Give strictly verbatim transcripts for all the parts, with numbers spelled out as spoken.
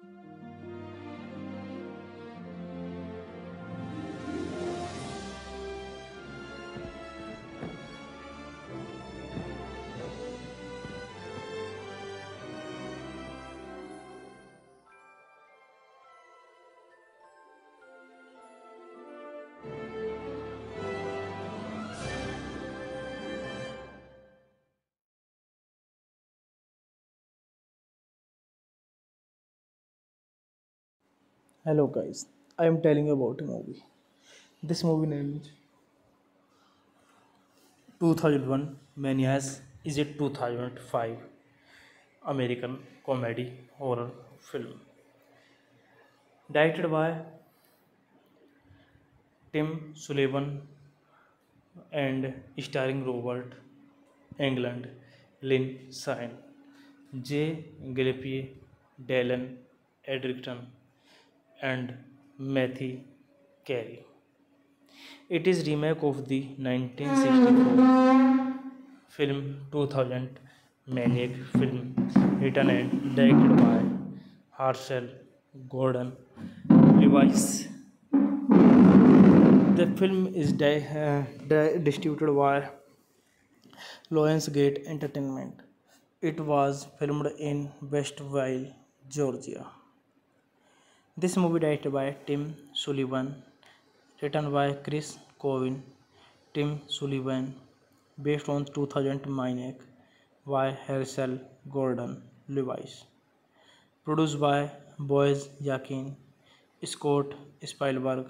Hello guys, I am telling you about a movie. This movie name is two thousand one Manias is a two thousand five American comedy horror film directed by Tim Sullivan and starring Robert Englund, Lynn Sine, J. Gillespie, Dallin Edgerton, and Matthew Carey. It is remake of the nineteen sixty-four film two thousand Maniac film written and directed by Herschel Gordon Lewis. The film is di- uh, di- distributed by Lionsgate Entertainment. It was filmed in Westville, Georgia. This movie directed by Tim Sullivan, written by Chris Covin, Tim Sullivan, based on two thousand Maniac by Herschel Gordon Lewis. Produced by Boaz Yakin, Scott Spielberg,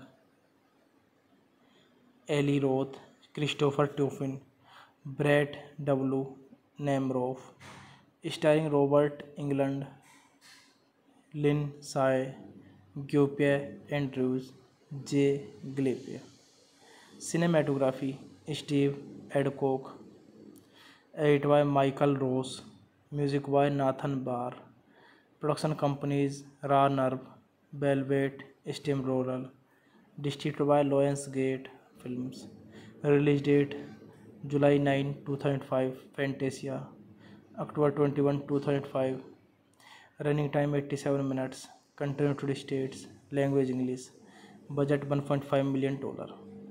Eli Roth, Christopher Tuffin, Brett W. Nemiroff, starring Robert Englund, Lynn Sy, Guy Andrews, J. Gillespie. Cinematography Steve Adcock, edited by Michael Ross, music by Nathan Barr. Production companies Raw Nerve, Velvet Steamroller, distributed by Lionsgate Films. Release date July ninth, two thousand five, Fantasia, October twenty-first, two thousand five. Running time eighty-seven minutes. Country United States. Language English. Budget one point five million dollar.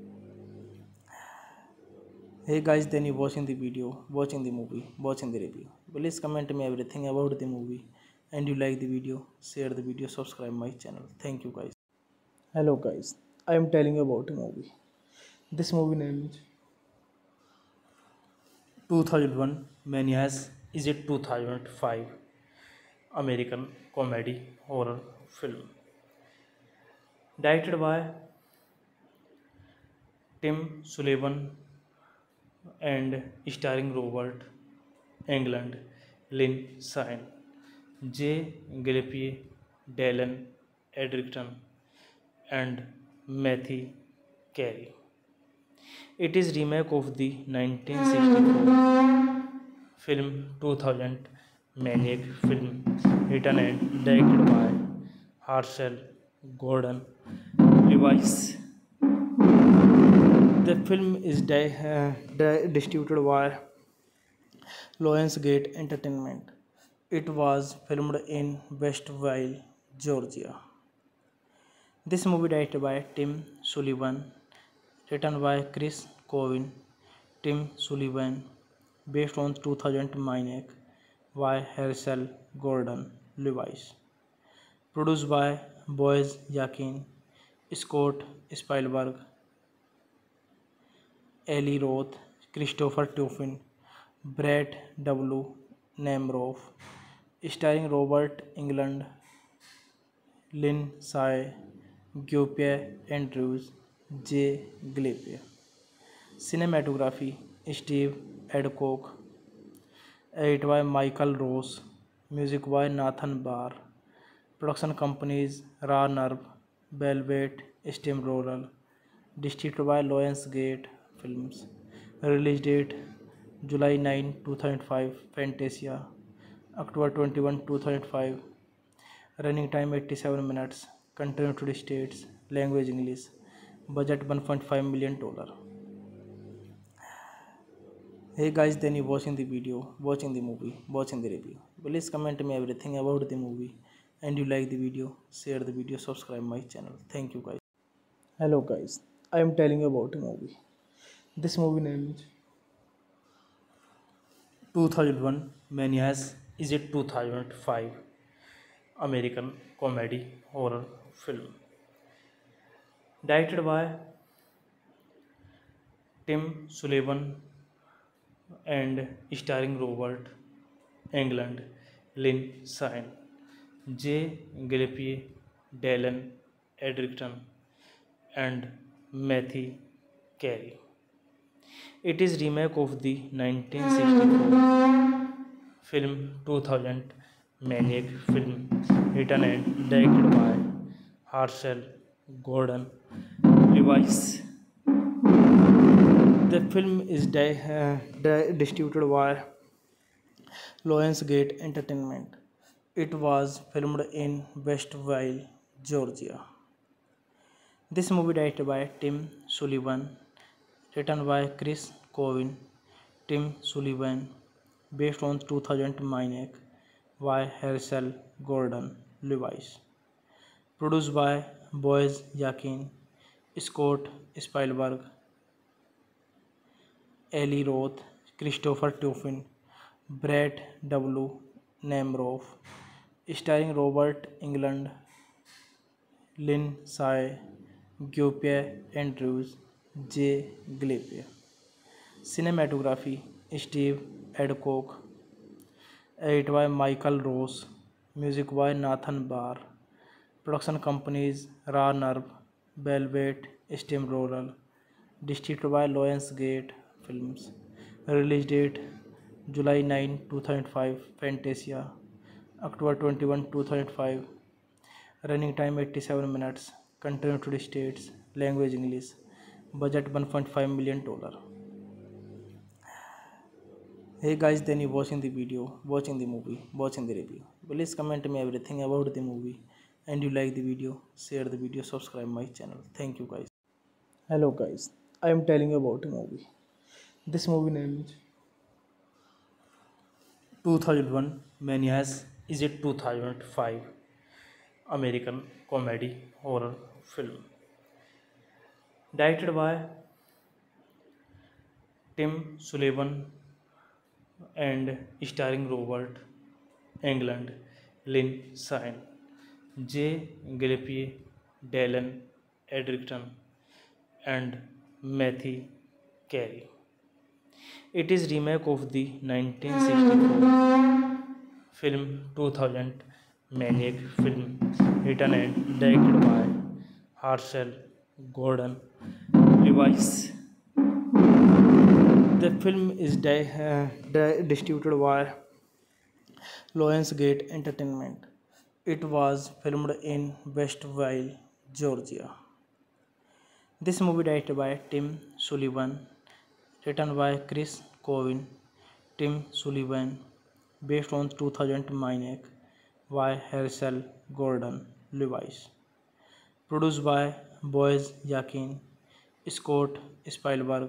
Hey guys, then you watching the video, watching the movie, watching the review. Please comment me everything about the movie, and you like the video, share the video, subscribe my channel. Thank you guys. Hello guys, I am telling you about a movie. This movie name is two thousand one Manias is a two thousand five American comedy horror film directed by Tim Sullivan and starring Robert Englund, Lynn Sine, J. Gillespie, Dallin Edgerton, and Matthew Carey. It is remake of the nineteen sixty-four film two thousand Maniac film written and directed by Herschel Gordon Lewis. The film is di- uh, di- distributed by Lionsgate Entertainment. It was filmed in Westville, Georgia. This movie directed by Tim Sullivan, written by Chris Covin, Tim Sullivan, based on two thousand Maniac by Herschel Gordon Lewis. Produced by Boaz Yakin, Scott Spielberg, Eli Roth, Christopher Tuffin, Brett W. Nemiroff, starring Robert Englund, Lynn Sy, Guy Andrews, J. Gillespie. Cinematography Steve Adcock, edited by Michael Ross, music by Nathan Barr. Production companies Raw Nerve, Velvet Steamroller, distributed by Lionsgate Films. Release date July ninth, two thousand five, Fantasia, October twenty-first, two thousand five. Running time eighty-seven minutes. Country United States. Language English. Budget one point five million dollar. Hey guys, then you watching the video, watching the movie, watching the review. Please comment me everything about the movie, and you like the video, share the video, subscribe my channel. Thank you guys. Hello guys, I am telling you about a movie. This movie name is two thousand one Manias is a two thousand five American comedy horror film directed by Tim Sullivan and starring Robert Englund, Lynn Shine, J. Gillespie, Dallin Edgerton, and Matthew Carey. It is remake of the nineteen sixty-four film two thousand Maniac film written and directed by Herschel Gordon Lewis. The film is di- uh, di- distributed by Lionsgate Entertainment. It was filmed in Westville, Georgia. This movie directed by Tim Sullivan, written by Chris Cowan, Tim Sullivan, based on two thousand Maniac by Herschel Gordon Lewis. Produced by Boaz Yakin, Scott Spielberg, Eli Roth, Christopher Tuffin, Brett W. Nemiroff, starring Robert Englund, Lynn Sai, Giuseppe Andrews, J. Gillespie. Cinematography Steve Adcock, edited by Michael Ross, music by Nathan Barr. Production companies Raw Nerve, Velvet, Steamroller, distributed by Lionsgate Films. Release date July ninth, two thousand five, Fantasia, October twenty-first, two thousand five. Running time eighty-seven minutes. Country United States. Language English. Budget one point five million dollars. Hey guys, then you watching the video, watching the movie, watching the review. Please comment me everything about the movie, and you like the video, share the video, subscribe my channel. Thank you guys. Hello guys, I am telling you about a movie. This movie name is two thousand one Manias is a two thousand five American comedy horror film directed by Tim Sullivan and starring Robert Englund, Lynn Shine, J. Gillespie, Dallin Edgerton, and Matthew Carey. It is remake of the nineteen sixty-four film two thousand Maniac film written and directed by Herschel Gordon Lewis. The film is di- uh, di- distributed by Lionsgate Entertainment. It was filmed in Westville, Georgia. This movie directed by Tim Sullivan, written by Chris Cowan, Tim Sullivan, based on two thousand Maniac by Herschel Gordon Lewis. Produced by Boaz Yakin, Scott Spielberg,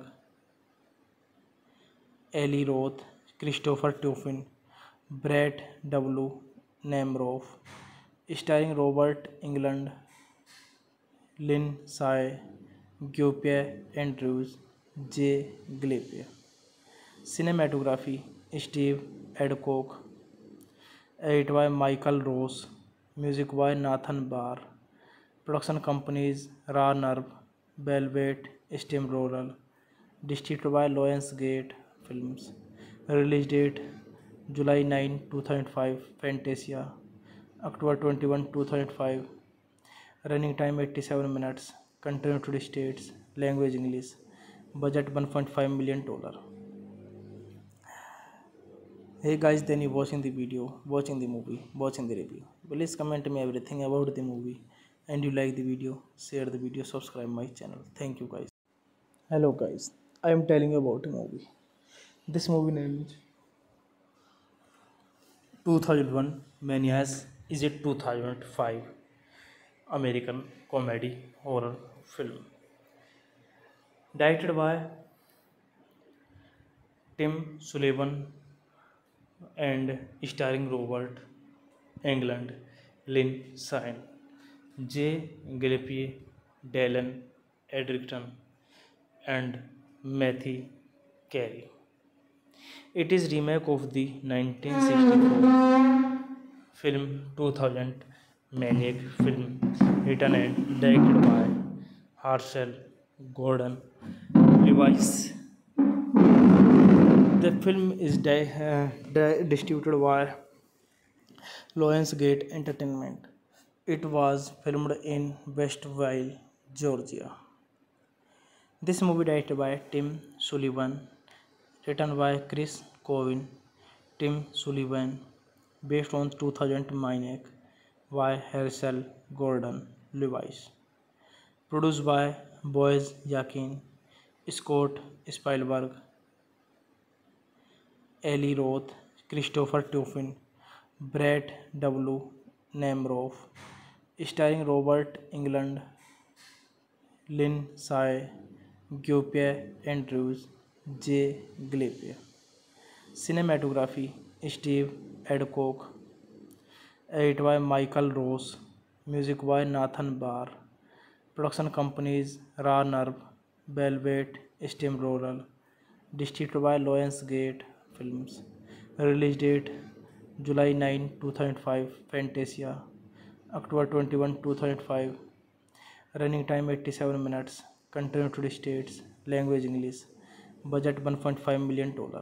Eli Roth, Christopher Tuffin, Brett W. Nemiroff, starring Robert Englund, Lynn Sai, Giuseppe Andrews, J. Gillespie. Cinematography Steve Adcock, edited by Michael Ross, music by Nathan Barr. Production companies Raw Nerve, Velvet, Steamroller, distributed by Lionsgate Films. Release date July ninth, two thousand five, Fantasia, October twenty-first, two thousand five. Running time eighty-seven minutes. Country United States. Language English. Budget one point five million dollars. Hey guys, then you watching the video, watching the movie, watching the review. Please comment me everything about the movie, and you like the video, share the video, subscribe my channel. Thank you guys. Hello guys, I am telling you about a movie. This movie name is two thousand one Manias is a two thousand five American comedy horror film directed by Tim Sullivan and starring Robert Englund, Lynn Sine, J. Gillespie, Dallin Edgerton, and Matthew Carey. It is remake of the nineteen sixty-four film two thousand Maniac film, written and directed by Herschel Gordon Lewis. The film is di- uh, di- distributed by Lionsgate Entertainment. It was filmed in Westville, Georgia. This movie directed by Tim Sullivan, written by Chris Cowan, Tim Sullivan, based on two thousand Maniac by Herschel Gordon Lewis, produced by Boaz Yakin, Scott Spielberg, Eli Roth, Christopher Tuffin, Brett W. Nemiroff, starring Robert Englund, Lynn Sai, Giuseppe Andrews, J. Gillespie. Cinematography Steve Adcock, edited by Michael Ross, music by Nathan Barr, production companies Raw Nerve, Velvet Steamroller, distributed by Lionsgate Films. Release date July ninth, two thousand five, Fantasia, October twenty-first, two thousand five, running time eighty-seven minutes, country United States, language English, budget one point five million dollar.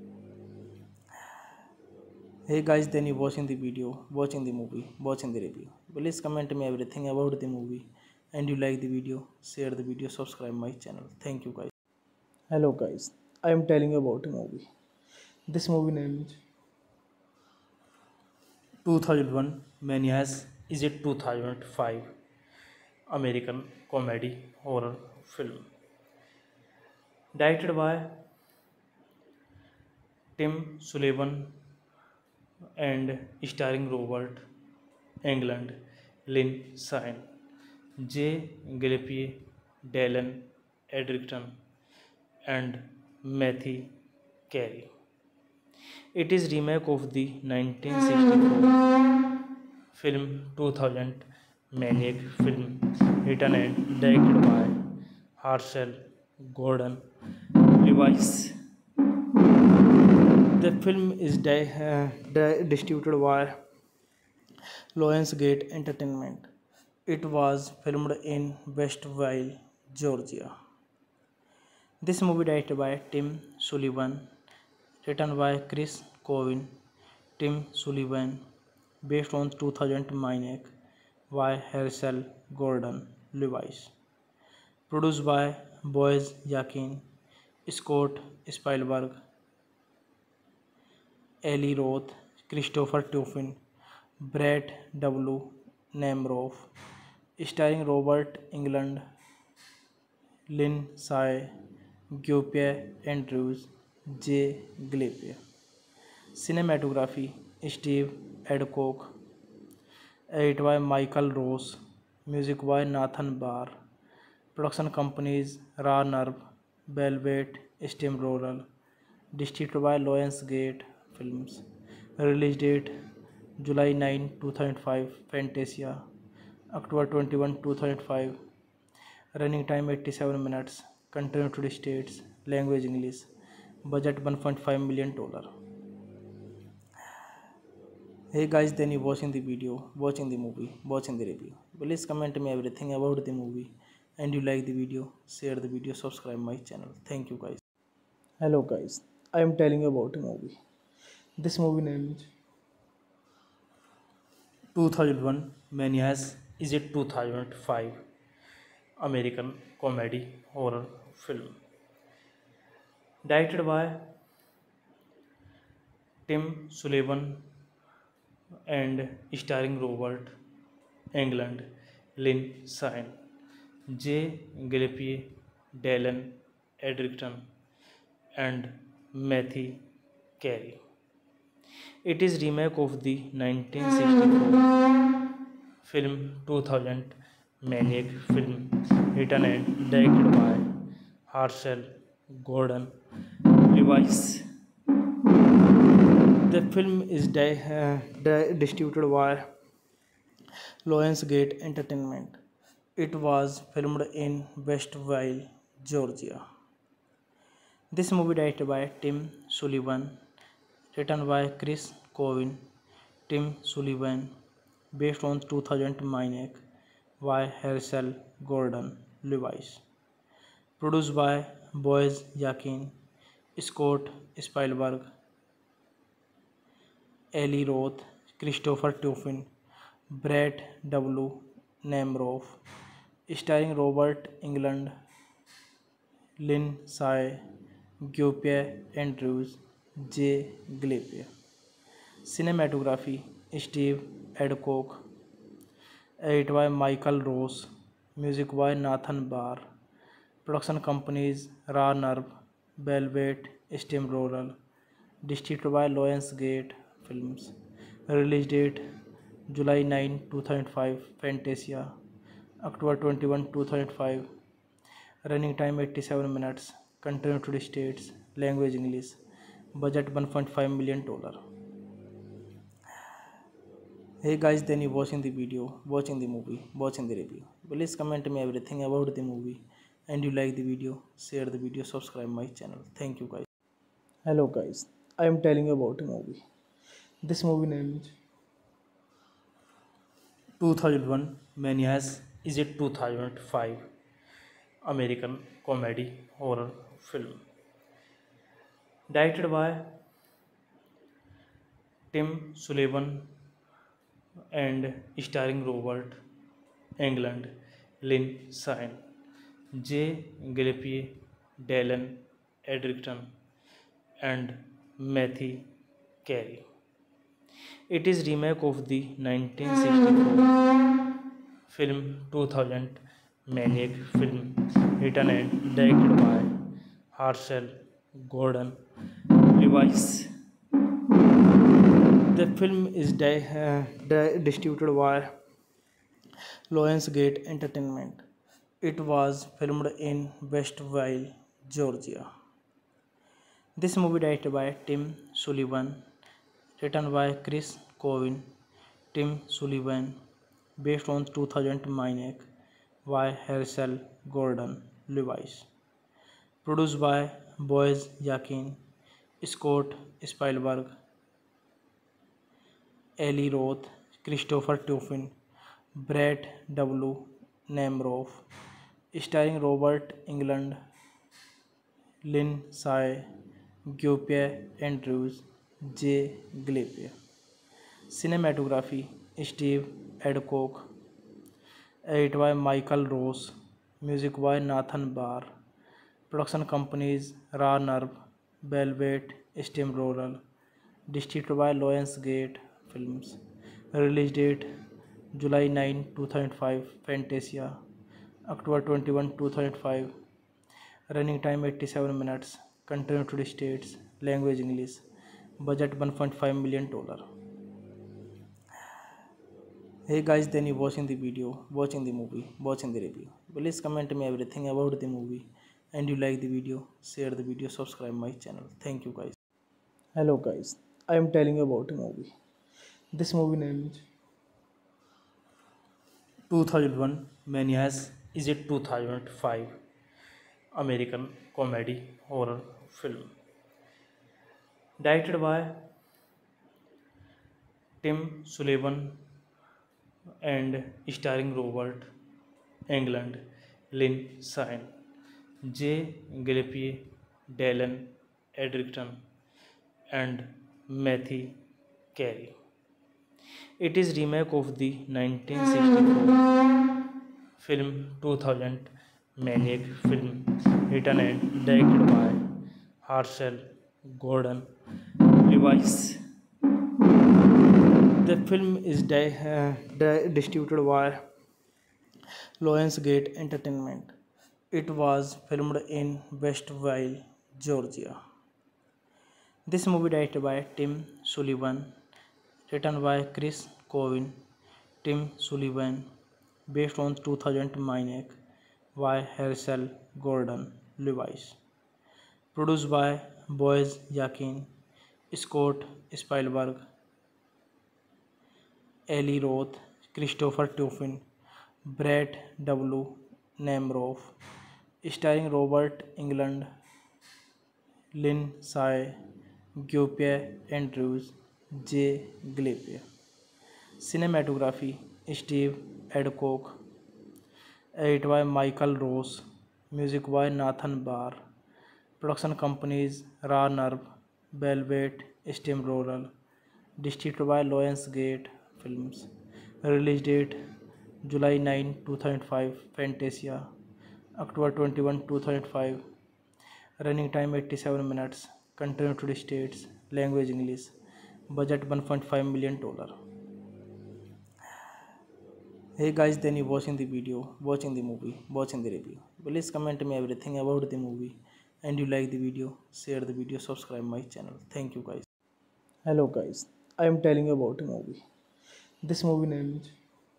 Hey guys, then you watching the video, watching the movie, watching the review. Please comment me everything about the movie, and you like the video, share the video, subscribe my channel. Thank you guys. Hello guys, I am telling you about a movie. This movie name is two thousand one Manias is a two thousand five American comedy horror film directed by Tim Sullivan and starring Robert Englund, Lynn Sine, J. Gillespie, Dallin Edgerton, and Matthew Carey. It is remake of the nineteen sixty-four film two thousand Maniac film, written and directed by Herschel Gordon Lewis. The film is di- uh, di- distributed by Lionsgate Entertainment. It was filmed in Westville, Georgia. This movie directed by Tim Sullivan, written by Chris Cowan, Tim Sullivan, based on two thousand Maniac by Herschel Gordon Lewis, produced by Boaz Yakin, Scott Spielberg, Eli Roth, Christopher Tuffin, Brett W. Nemiroff, starring Robert Englund, Lynn Sai, Giuseppe Andrews, J. Gillespie. Cinematography Steve Adcock, edited by Michael Ross, music by Nathan Barr, production companies Raw Nerve, Velvet Steamroller, distributed by Lionsgate Films. Release date July ninth, two thousand five, Fantasia, October twenty-first, two thousand five, running time eighty-seven minutes, country United States, language English, budget one point five million dollar. Hey guys, then you watching the video, watching the movie, watching the review. Please comment me everything about the movie, and you like the video, share the video, subscribe my channel. Thank you guys. Hello guys, I am telling you about a movie. This movie name is two thousand one Manias is a two thousand five American comedy horror film directed by Tim Sullivan and starring Robert Englund, Lynn Sine, J. Gillespie, Dallin Edgerton, and Matthew Carey. It is remake of the nineteen sixty-four film two thousand Maniac film, written and directed by Herschel Gordon Lewis. The film is di- uh, di- distributed by Lionsgate Entertainment. It was filmed in Westville, Georgia. This movie directed by Tim Sullivan, written by Chris Covin, Tim Sullivan, based on two thousand Maniac by Herschel Gordon Lewis, produced by Boaz Yakin, Scott Spielberg, Eli Roth, Christopher Tuffin, Brett W. Nemiroff, starring Robert Englund, Lindsay Giuseppe Andrews, J. Gillespie. Cinematography Steve Adcock. Edited by Michael Ross. Music by Nathan Barr. Production companies Raw Nerve, Velvet Steamroller. Distributed by Lionsgate Films. Release date July ninth, two thousand five. Fantasia. October twenty-first, two thousand five. Running time eighty-seven minutes. Country United States. Language English. Budget one point five million dollar. Hey guys, then you watching the video, watching the movie, watching the review. Please comment me everything about the movie, and you like the video, share the video, subscribe my channel. Thank you guys. Hello guys, I am telling you about a movie. This movie name is two thousand one Manias is a two thousand five American comedy horror film directed by Tim Sullivan and starring Robert Englund, Lindsay J. Gillespie, Dallin Edgerton, and Matthew Carey. It is remake of the nineteen sixty-four film two thousand Maniac film, written and directed by Herschel Gordon Lewis. The film is di- uh, di- distributed by Lionsgate Entertainment. It was filmed in Westville, Georgia. This movie directed by Tim Sullivan, written by Chris Covin, Tim Sullivan, based on two thousand Maniac by Herschel Gordon Lewis, produced by Boaz Yakin, Scott Spielberg, Eli Roth, Christopher Tuffin, Brett W. Nemiroff, starring Robert Englund, Lindsay Giuseppe Andrews, J. Gillespie. Cinematography Steve Adcock. Edited by Michael Ross. Music by Nathan Barr. Production companies Raw Nerve, Velvet Steamroller. Distributed by Lionsgate Films. Release date July ninth, two thousand five. Fantasia. October twenty-first, two thousand five. Running time eighty-seven minutes. Country United States. Language English. Budget one point five million dollar. Hey guys, then you watching the video, watching the movie, watching the review. Please comment me everything about the movie, and you like the video, share the video, subscribe my channel. Thank you guys. Hello guys, I am telling you about a movie. This movie name is two thousand one Manias is a two thousand five American comedy horror film directed by Tim Sullivan and starring Robert Englund, Lindsay J. Gillespie, Dallin Edgerton, and Matthew Carey. It is remake of the nineteen sixty-four film two thousand Maniac film, written and directed by Herschel Gordon Lewis. The film is di- uh, di- distributed by Lionsgate Entertainment. It was filmed in Westville, Georgia. This movie directed by Tim Sullivan, written by Chris Covin, Tim Sullivan, based on two thousand Maniac by Herschel Gordon Lewis, produced by Boaz Yakin, Scott Spielberg, Eli Roth, Christopher Tuffin, Brett W. Nemiroff, starring Robert Englund, Lindsay Giuseppe Andrews, J. Gillespie. Cinematography Steve Adcock, edited by Michael Ross, music by Nathan Barr, production companies Raw Nerve, Velvet Steamroller, distributed by Lionsgate Films. Release date July ninth, two thousand five, Fantasia, October twenty-first, two thousand five. Running time eighty-seven minutes. Country United States. Language English. Budget one point five million dollar. Hey guys, then you watching the video, watching the movie, watching the review. Please comment me everything about the movie, and you like the video, share the video, subscribe my channel. Thank you guys. Hello guys, I am telling you about a movie. This movie name is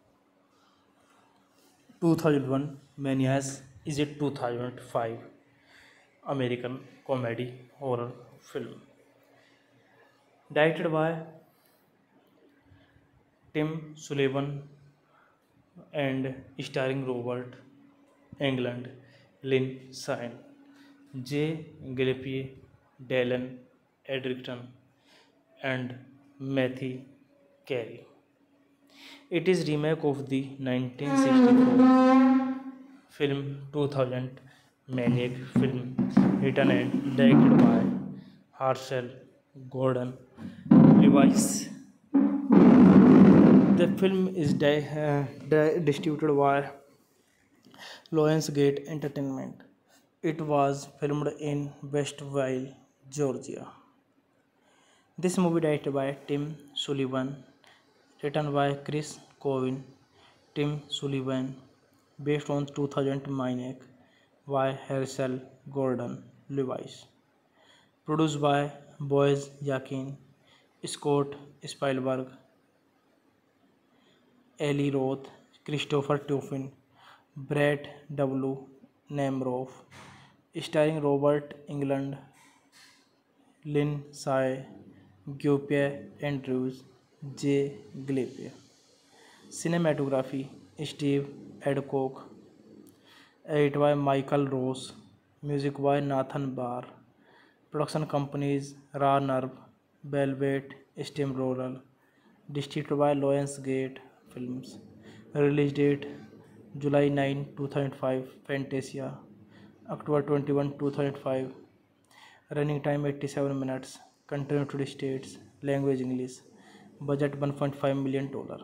two thousand one Manias is a two thousand five American comedy horror film directed by Tim Sullivan and starring Robert Englund, Lindsay J. Gillespie, Dallin Edgerton, and Matthew Carey. It is remake of the nineteen sixty-four film two thousand Maniac film, written and directed by Herschel Gordon Lewis. The film is di- uh, di- distributed by Lionsgate Entertainment. It was filmed in Westville, Georgia. This movie directed by Tim Sullivan, written by Chris Cowan, Tim Sullivan, based on two thousand Maniac by Herschel Gordon Lewis. Produced by Boaz Yakin, Scott Spielberg, Eli Roth, Christopher Tuffin, Brett W. Nemiroff, starring Robert Englund, Lindsay Giuseppe Andrews, J. Gillespie. Cinematography Steve Adcock, edited by Michael Ross, music by Nathan Barr, production companies Raw Nerve, Velvet Steamroller, distributed by Lionsgate Films. Release date July ninth, two thousand five, Fantasia, October twenty-first, two thousand five. Running time eighty-seven minutes. Country United States. Language English. Budget one point five million dollar.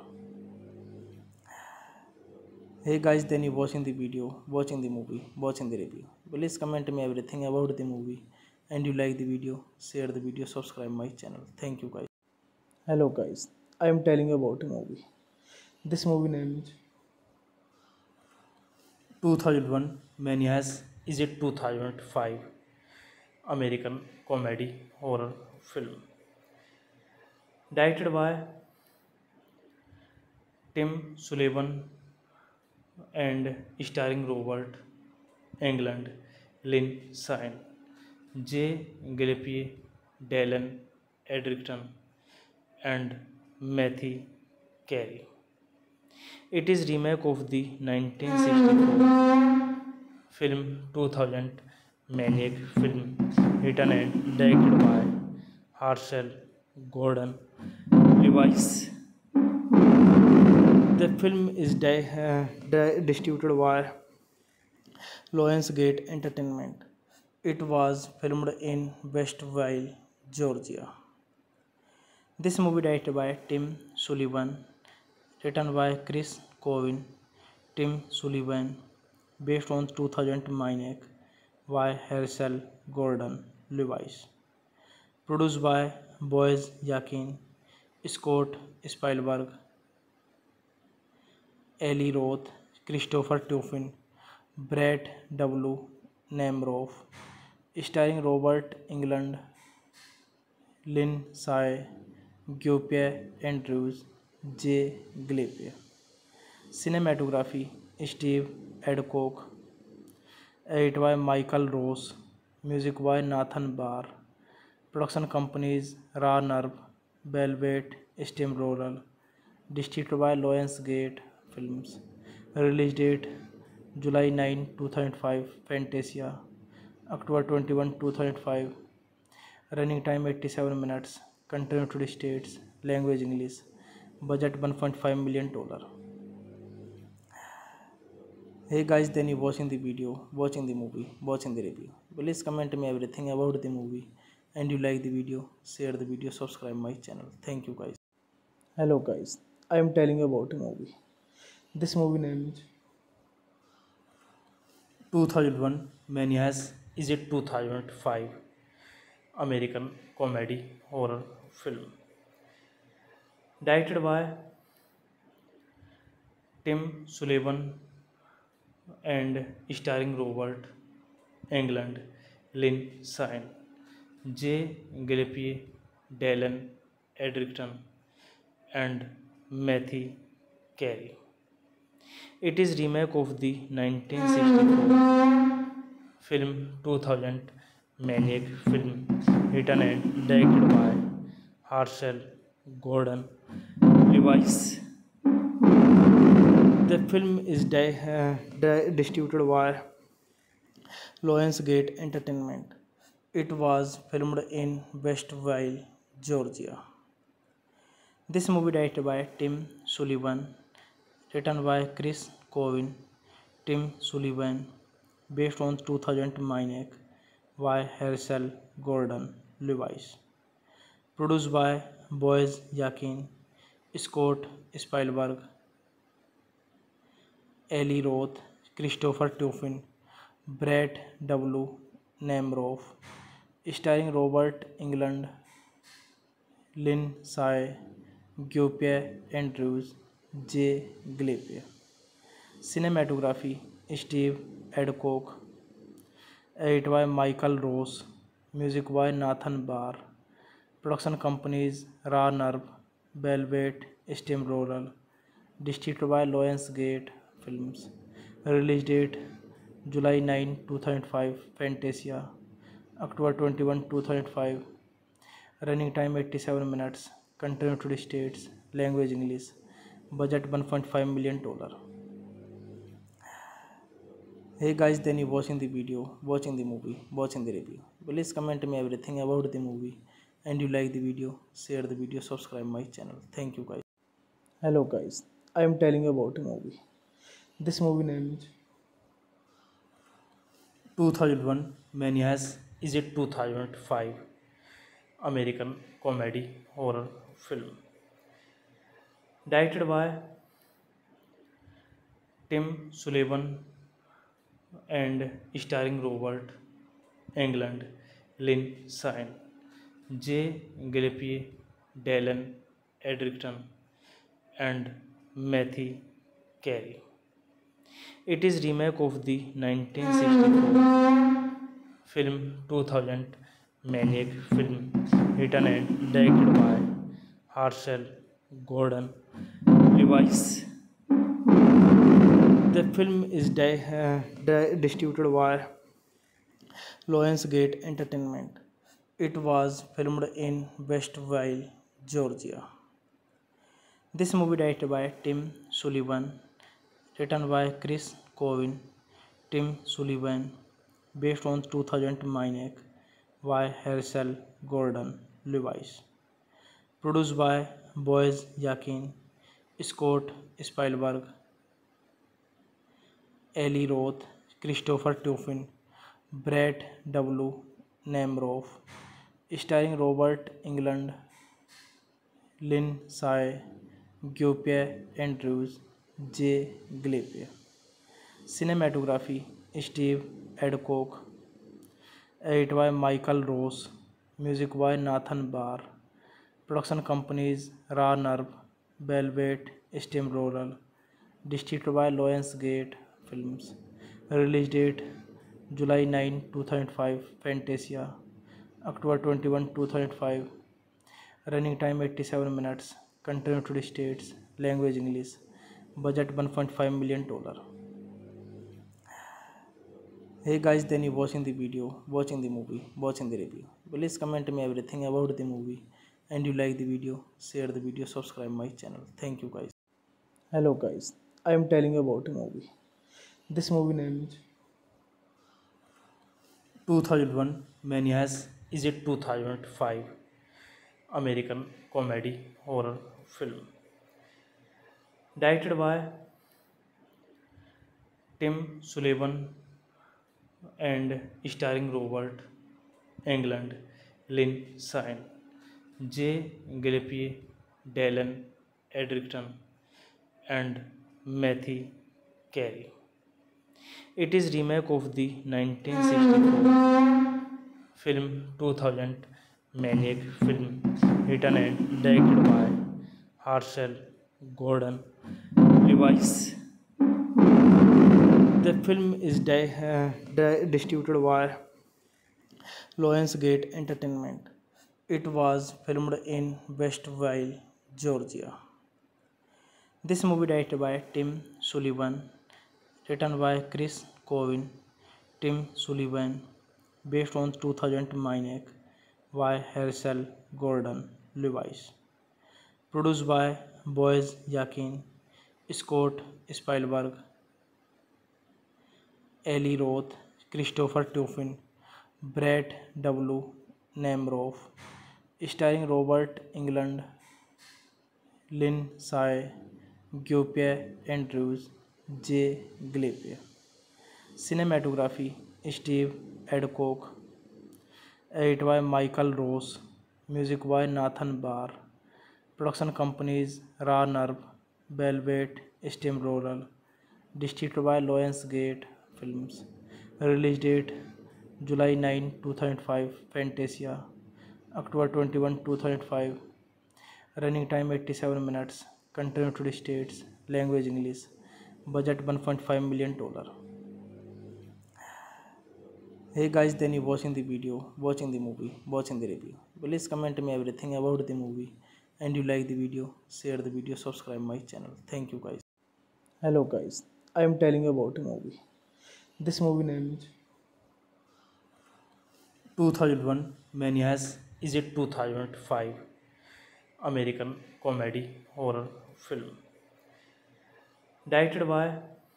Hey guys, then you watching the video, watching the movie, watching the review. Please comment me everything about the movie, and you like the video, share the video, subscribe my channel. Thank you guys. Hello guys, I am telling you about a movie. This movie name is two thousand one Manias is a two thousand five American comedy horror film directed by Tim Sullivan and starring Robert Englund, Lindsay J. Gillespie, Dallin Edgerton, and Matthew Carey. It is remake of the nineteen sixty-four film two thousand Maniac film, written and directed by Herschel Gordon Lewis. The film is di- uh, di- distributed by Lionsgate Entertainment. It was filmed in Westville, Georgia. This movie directed by Tim Sullivan, written by Chris Cowan, Tim Sullivan, based on two thousand Maniac by Herschel Gordon Lewis. Produced by Boaz Yakin, Scott Spielberg, Eli Roth, Christopher Tuffin, Brett W. Nemiroff, starring Robert Englund, Lindsay Giuseppe Andrews, J. Gillespie. Cinematography Steve Adcock, edited by Michael Ross, music by Nathan Barr, production companies Raw Nerve, Velvet Steamroller, distributed by Lionsgate Films. Release date July ninth two thousand five. Fantasia October twenty-first two thousand five. Running time eighty-seven minutes. Country United States. Language English. Budget one point five million dollar. Hey guys, then you watching the video, watching the movie, watching the review. Please comment me everything about the movie, and you like the video, share the video, subscribe my channel. Thank you guys. Hello guys, I am telling you about a movie. This movie name is two thousand one Manias is a two thousand five American comedy horror film directed by Tim Sullivan and starring Robert Englund, Lynn Sine, J. Gillespie, Dallin Edgerton, and Matthew Carey. It is remake of the nineteen sixty-four film two thousand Maniac film, written and directed by Herschel Gordon Lewis. The film is di- uh, di- distributed by Lionsgate Entertainment. It was filmed in Westville, Georgia. This movie directed by Tim Sullivan, written by Chris Covin, Tim Sullivan, based on two thousand Maniac by Herschel Gordon Lewis. Produced by Boaz Yakin, Scott Spielberg, Eli Roth, Christopher Tuffin, Brett W. Nemiroff, starring Robert Englund, Lynn Sy, Guy Andrews, J. Gillespie. Cinematography Steve Adcock. Edited by Michael Ross. Music by Nathan Barr. Production companies Raw Nerve, Velvet Steamroller. Distributed by Lionsgate Films. Release date July ninth two thousand five. Fantasia October twenty-first two thousand five. Running time eighty-seven minutes. Country United States. Language English. Budget one point five million dollar. Hey guys, then you watching the video, watching the movie, watching the review. Please comment me everything about the movie, and you like the video, share the video, subscribe my channel. Thank you guys. Hello guys, I am telling you about a movie. This movie name is two thousand one Manias is a two thousand five American comedy horror film directed by Tim Sullivan and starring Robert Englund, Lynn Sine, J. Gillespie, Dallin Edgerton, and Matthew Carey. It is remake of the nineteen sixty-four film two thousand Maniac film, written and directed by Herschel Gordon Lewis. The film is di- uh, di- distributed by Lionsgate Entertainment. It was filmed in Westville, Georgia. This movie directed by Tim Sullivan, written by Chris Covin, Tim Sullivan, based on two thousand Maniac by Herschel Gordon Lewis. Produced by Boaz Yakin, Scott Spielberg, Eli Roth, Christopher Tuffin, Brett W. Nemiroff, starring Robert Englund, Lynn Sy, Guy Andrews, J. Gillespie. Cinematography Steve Adcock. Edited by Michael Ross. Music by Nathan Barr. Production companies Raw Nerve, Velvet Steamroller. Distributed by Lionsgate Films. Release date July ninth two thousand five. Fantasia October twenty-first two thousand five. Running time eighty-seven minutes. Country United States. Language English. Budget one point five million dollar. Hey guys, then you watching the video, watching the movie, watching the review. Please comment me everything about the movie, and you like the video, share the video, subscribe my channel. Thank you guys. Hello guys, I am telling you about a movie. This movie name is two thousand one Manias is a two thousand five American comedy horror film directed by Tim Sullivan and starring Robert Englund, Lynn Shine, J. Gillespie, Dallin Edgerton, and Matthew Carey. It is remake of the nineteen sixty-four film two thousand Maniac film written and directed by Herschel Gordon Lewis. The film is di- uh, di- distributed by Lionsgate Entertainment. It was filmed in Westville, Georgia. This movie directed by Tim Sullivan, written by Chris Cowan, Tim Sullivan, based on two thousand Maniac by Herschel Gordon Lewis. Produced by Boaz Yakin, Scott Spielberg, Eli Roth, Christopher Tuffin, Brett W. Nemiroff, starring Robert Englund, Lynn Sy, Giuseppe Andrews, J. Gillespie. Cinematography Steve Adcock, edited by Michael Ross, music by Nathan Barr. Production companies Raw Nerve, Velvet, Steamroller, distributed by Lionsgate Films. Release date July ninth, two thousand five, Fantasia, October twenty-first, two thousand five. Running time eighty-seven minutes. Country United States. Language English. Budget one point five million dollars. Hey guys, then you watching the video, watching the movie, watching the review. Please comment me everything about the movie, and you like the video, share the video, subscribe my channel. Thank you guys. Hello guys, I am telling you about a movie. This movie name is two thousand one Manias is a two thousand five American comedy horror film directed by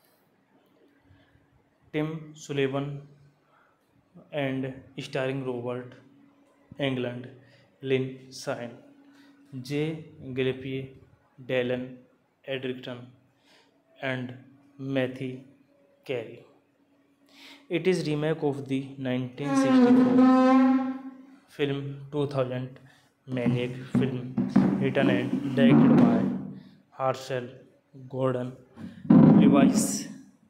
Tim Sullivan and starring Robert Englund, Lynn Shine, J. Gillespie, Dallin Edgerton, and Matthew Carey. It is remake of the nineteen sixty-four film two thousand Maniac film written and directed by Herschel Gordon Lewis.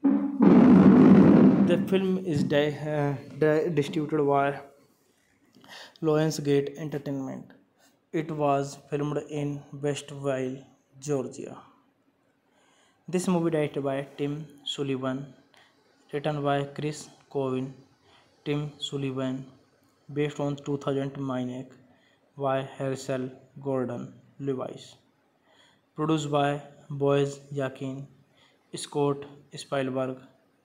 The film is di- uh, di- distributed by Lionsgate Entertainment. It was filmed in Westville, Georgia. This movie directed by Tim Sullivan, written by Chris Cowan, Tim Sullivan, based on two thousand Maniac by Herschel Gordon Lewis. Produced by Boaz Yakin, Scott Spielberg,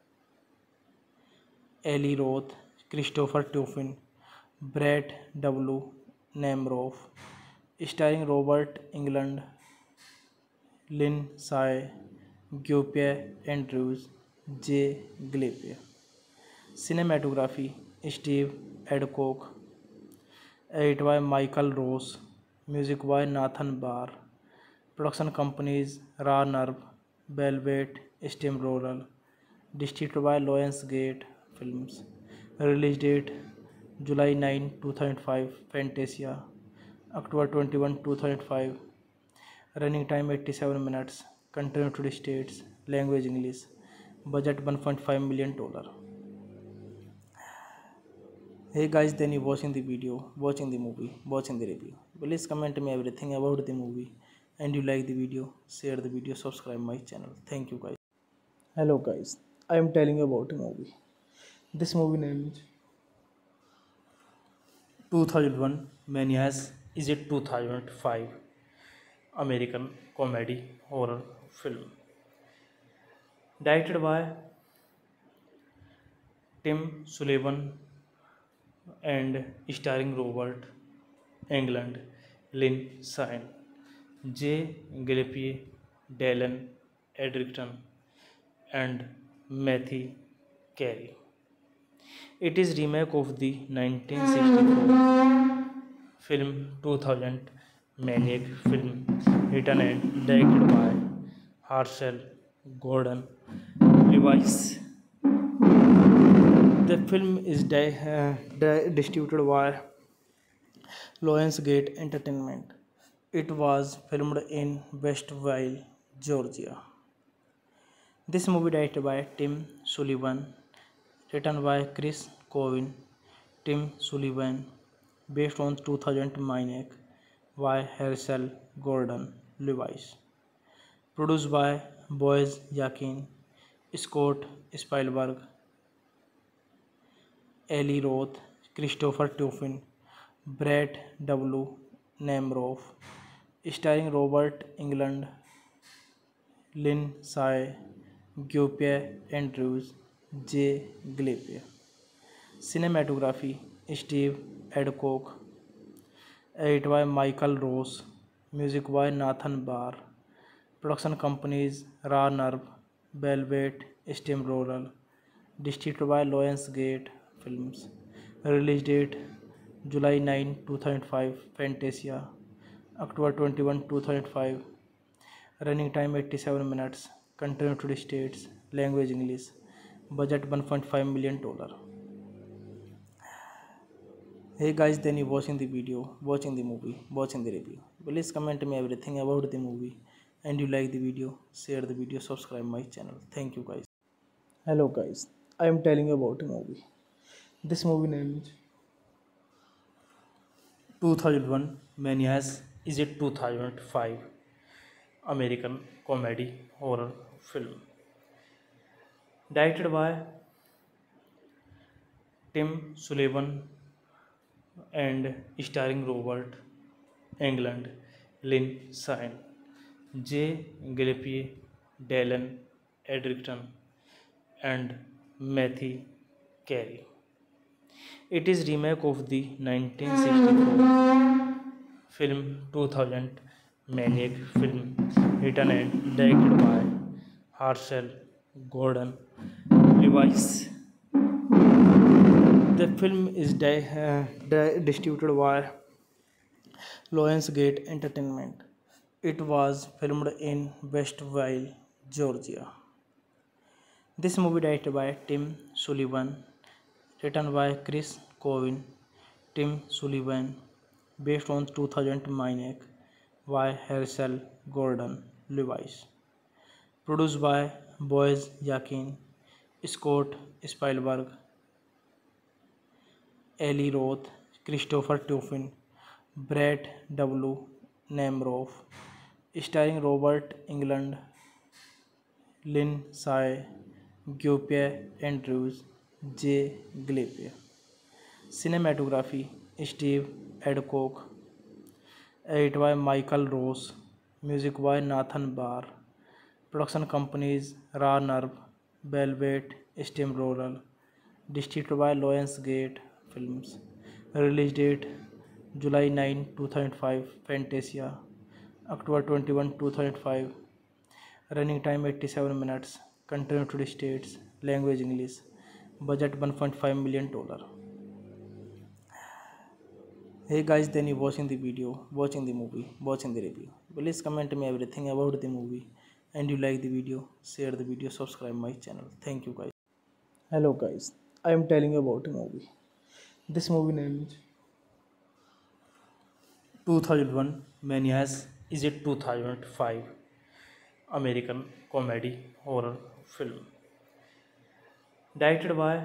Eli Roth, Christopher Tuffin, Brett W. Nemiroff, starring Robert Englund, Lynn Sy, Giuseppe Andrews, J. Gillespie. Cinematography Steve Adcock, edited by Michael Ross, music by Nathan Barr. Production companies Raw Nerve, Velvet, Steamroller, distributed by Lionsgate Films. Release date July ninth, two thousand five, Fantasia, October twenty-first, two thousand five. Running time eighty-seven minutes. Country United States. Language English. Budget one point five million dollars. Hey guys, then you watching the video, watching the movie, watching the review. Please comment me everything about the movie, and you like the video, share the video, subscribe my channel. Thank you guys. Hello guys, I am telling you about a movie. This movie name is two thousand one Manias is a two thousand five American comedy horror film directed by Tim Sullivan and starring Robert Englund, Lindsay, J. Gillespie, Dallin Edgerton, and Matthew Carey. It is remake of the nineteen sixty-four film two thousand Maniac film written and directed by Herschel Gordon Lewis. The film is di- uh, di- distributed by Lionsgate Entertainment. It was filmed in Westville, Georgia. This movie directed by Tim Sullivan, written by Chris Covin, Tim Sullivan, based on two thousand Maniac by Herschel Gordon Lewis, produced by Boaz Yakin, Scott Spielberg, Eli Roth, Christopher Tuffin, Brett W. Nemiroff, starring Robert Englund, Lindsay, Guy Andrews, J. Gillespie. Cinematography Steve Adcock, edited by Michael Ross, music by Nathan Barr, production companies Raw Nerve, Velvet Steamroller, distributed by Lionsgate Films, release date July ninth, two thousand five, Fantasia, October twenty-first, two thousand five, running time eighty-seven minutes, country United States, language English, budget one point five million dollars. Hey guys, then you watching the video, watching the movie, watching the review. Please comment me everything about the movie, and you like the video, share the video, subscribe my channel. Thank you guys. Hello guys, I am telling you about a movie. This movie name is two thousand one Maniac is a two thousand five American comedy horror film directed by Tim Sullivan and starring Robert Englund, Lindsay, J. Gillespie, Dallin Edgerton, and Matthew Carey. It is remake of the nineteen sixty-four film two thousand Maniac film written and directed by Herschel Gordon Lewis. The film is di- uh, di- distributed by Lionsgate Entertainment. It was filmed in Westville, Georgia. This movie directed by Tim Sullivan, written by Chris Covin, Tim Sullivan, based on two thousand Maniac by Herschel Gordon Lewis, produced by Boaz Yakin, Scott Spielberg, Eli Roth, Christopher Tuffin, Brett W. Nemiroff, starring Robert Englund, Lindsay, Guy Andrews, J. Gillespie. Cinematography Steve Adcock, edited by Michael Ross, music by Nathan Barr, production companies Raw Nerve, Velvet Steamroller, distributed by Lionsgate Films, release date July ninth, two thousand five, Fantasia, October twenty-first, two thousand five, running time eighty-seven minutes, country United States, language English, budget one point five million dollars. Hey guys, then you watching the video, watching the movie, watching the review. Please comment me everything about the movie, and you like the video, share the video, subscribe my channel. Thank you guys. Hello guys, I am telling you about a movie. This movie name is two thousand one Maniac is a two thousand five American comedy horror film directed by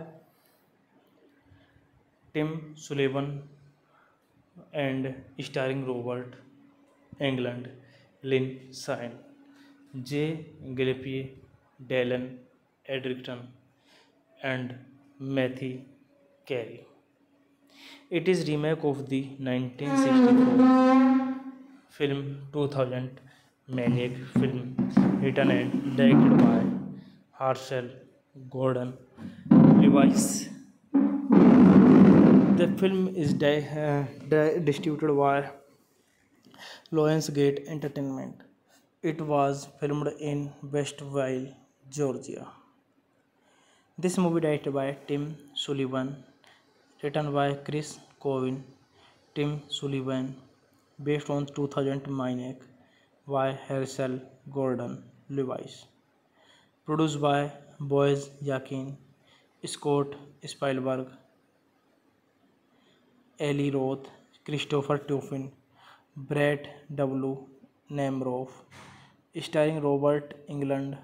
Tim Sullivan and starring Robert Englund, Lindsay, J. Gillespie, Dallin Edgerton, and Matthew Carey. It is remake of the nineteen sixty-four film two thousand Maniac film written and directed by Herschel Gordon Lewis. The film is di- uh, di- distributed by Lionsgate Entertainment. It was filmed in Westville, Georgia. This movie directed by Tim Sullivan, written by Chris Covin, Tim Sullivan, based on two thousand Maniac by Herschel Gordon Lewis, produced by Boaz Yakin, Scott Spielberg, Eli Roth, Christopher Tobin, Brett W. Nemiroff, starring Robert Englund,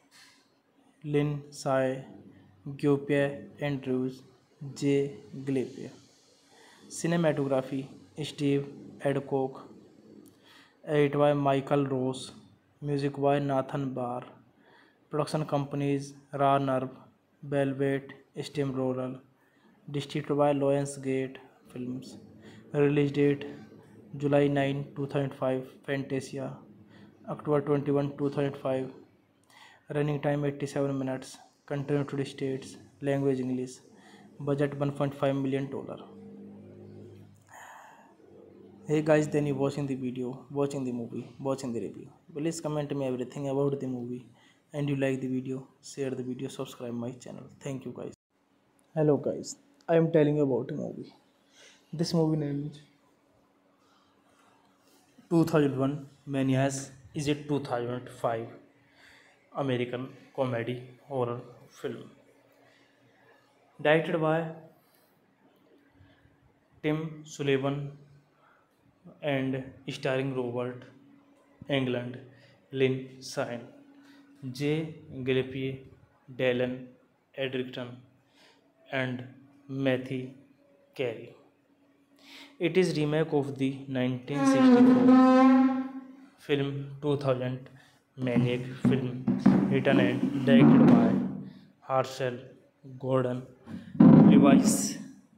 Lindsay Giuseppe Andrews, J. Gillespie. Cinematography Steve Adcock. Edited by Michael Ross. Music by Nathan Barr. Production companies Raw Nerve, Velvet Steamroller. Distributed by Lionsgate Films. Release date July ninth, two thousand five. Fantasia. October twenty-first, two thousand five. Running time eighty-seven minutes. Country United States. Language English. Budget one point five million dollar. Hey guys, then you watching the video, watching the movie, watching the review. Please comment me everything about the movie, and you like the video, share the video, subscribe my channel. Thank you guys. Hello guys, I am telling you about a movie. This movie name is two thousand one Manias is a two thousand five American comedy horror film directed by Tim Sullivan and starring Robert Englund, Lindsay, J. Gillespie, Dallin Edgerton, and Matthew Carey. It is remake of the nineteen sixty-four film two thousand Maniac film, written and directed by Herschel Gordon Lewis.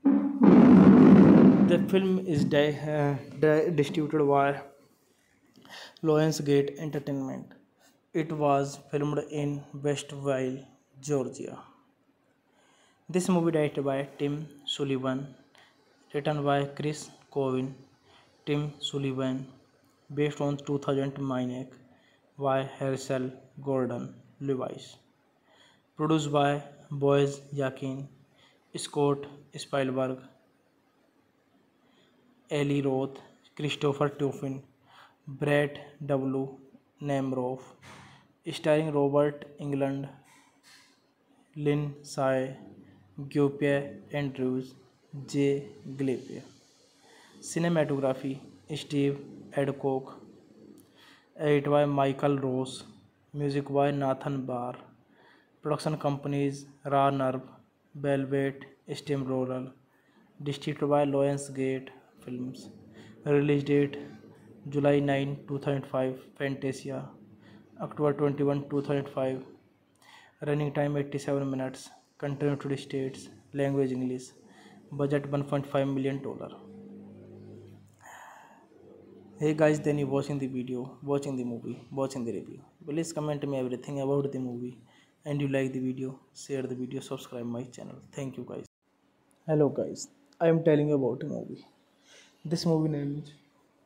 The film is di- uh, di- distributed by Lionsgate Entertainment. It was filmed in Westville, Georgia. This movie directed by Tim Sullivan, written by Chris Covin, Tim Sullivan, based on two thousand Maniac by Herschel Gordon Lewis, produced by Boaz Yakin, Scott Spielberg, Eli Roth, Christopher Tobin, Brett W. Nemiroff, starring Robert Englund, Lindsay Giuseppe Andrews, J. Gillespie. Cinematography Steve Adcock. Edited by Michael Ross. Music by Nathan Barr. Production companies Raw Nerve, Velvet Steamroller. Distributed by Lionsgate Films. Release date July ninth, two thousand five. Fantasia. October twenty-first, two thousand five. Running time eighty-seven minutes. Country United States. Language English. Budget one point five million dollar. Hey guys, then you watching the video, watching the movie, watching the review. Please comment me everything about the movie, and you like the video, share the video, subscribe my channel. Thank you guys. Hello guys, I am telling you about a movie. This movie name is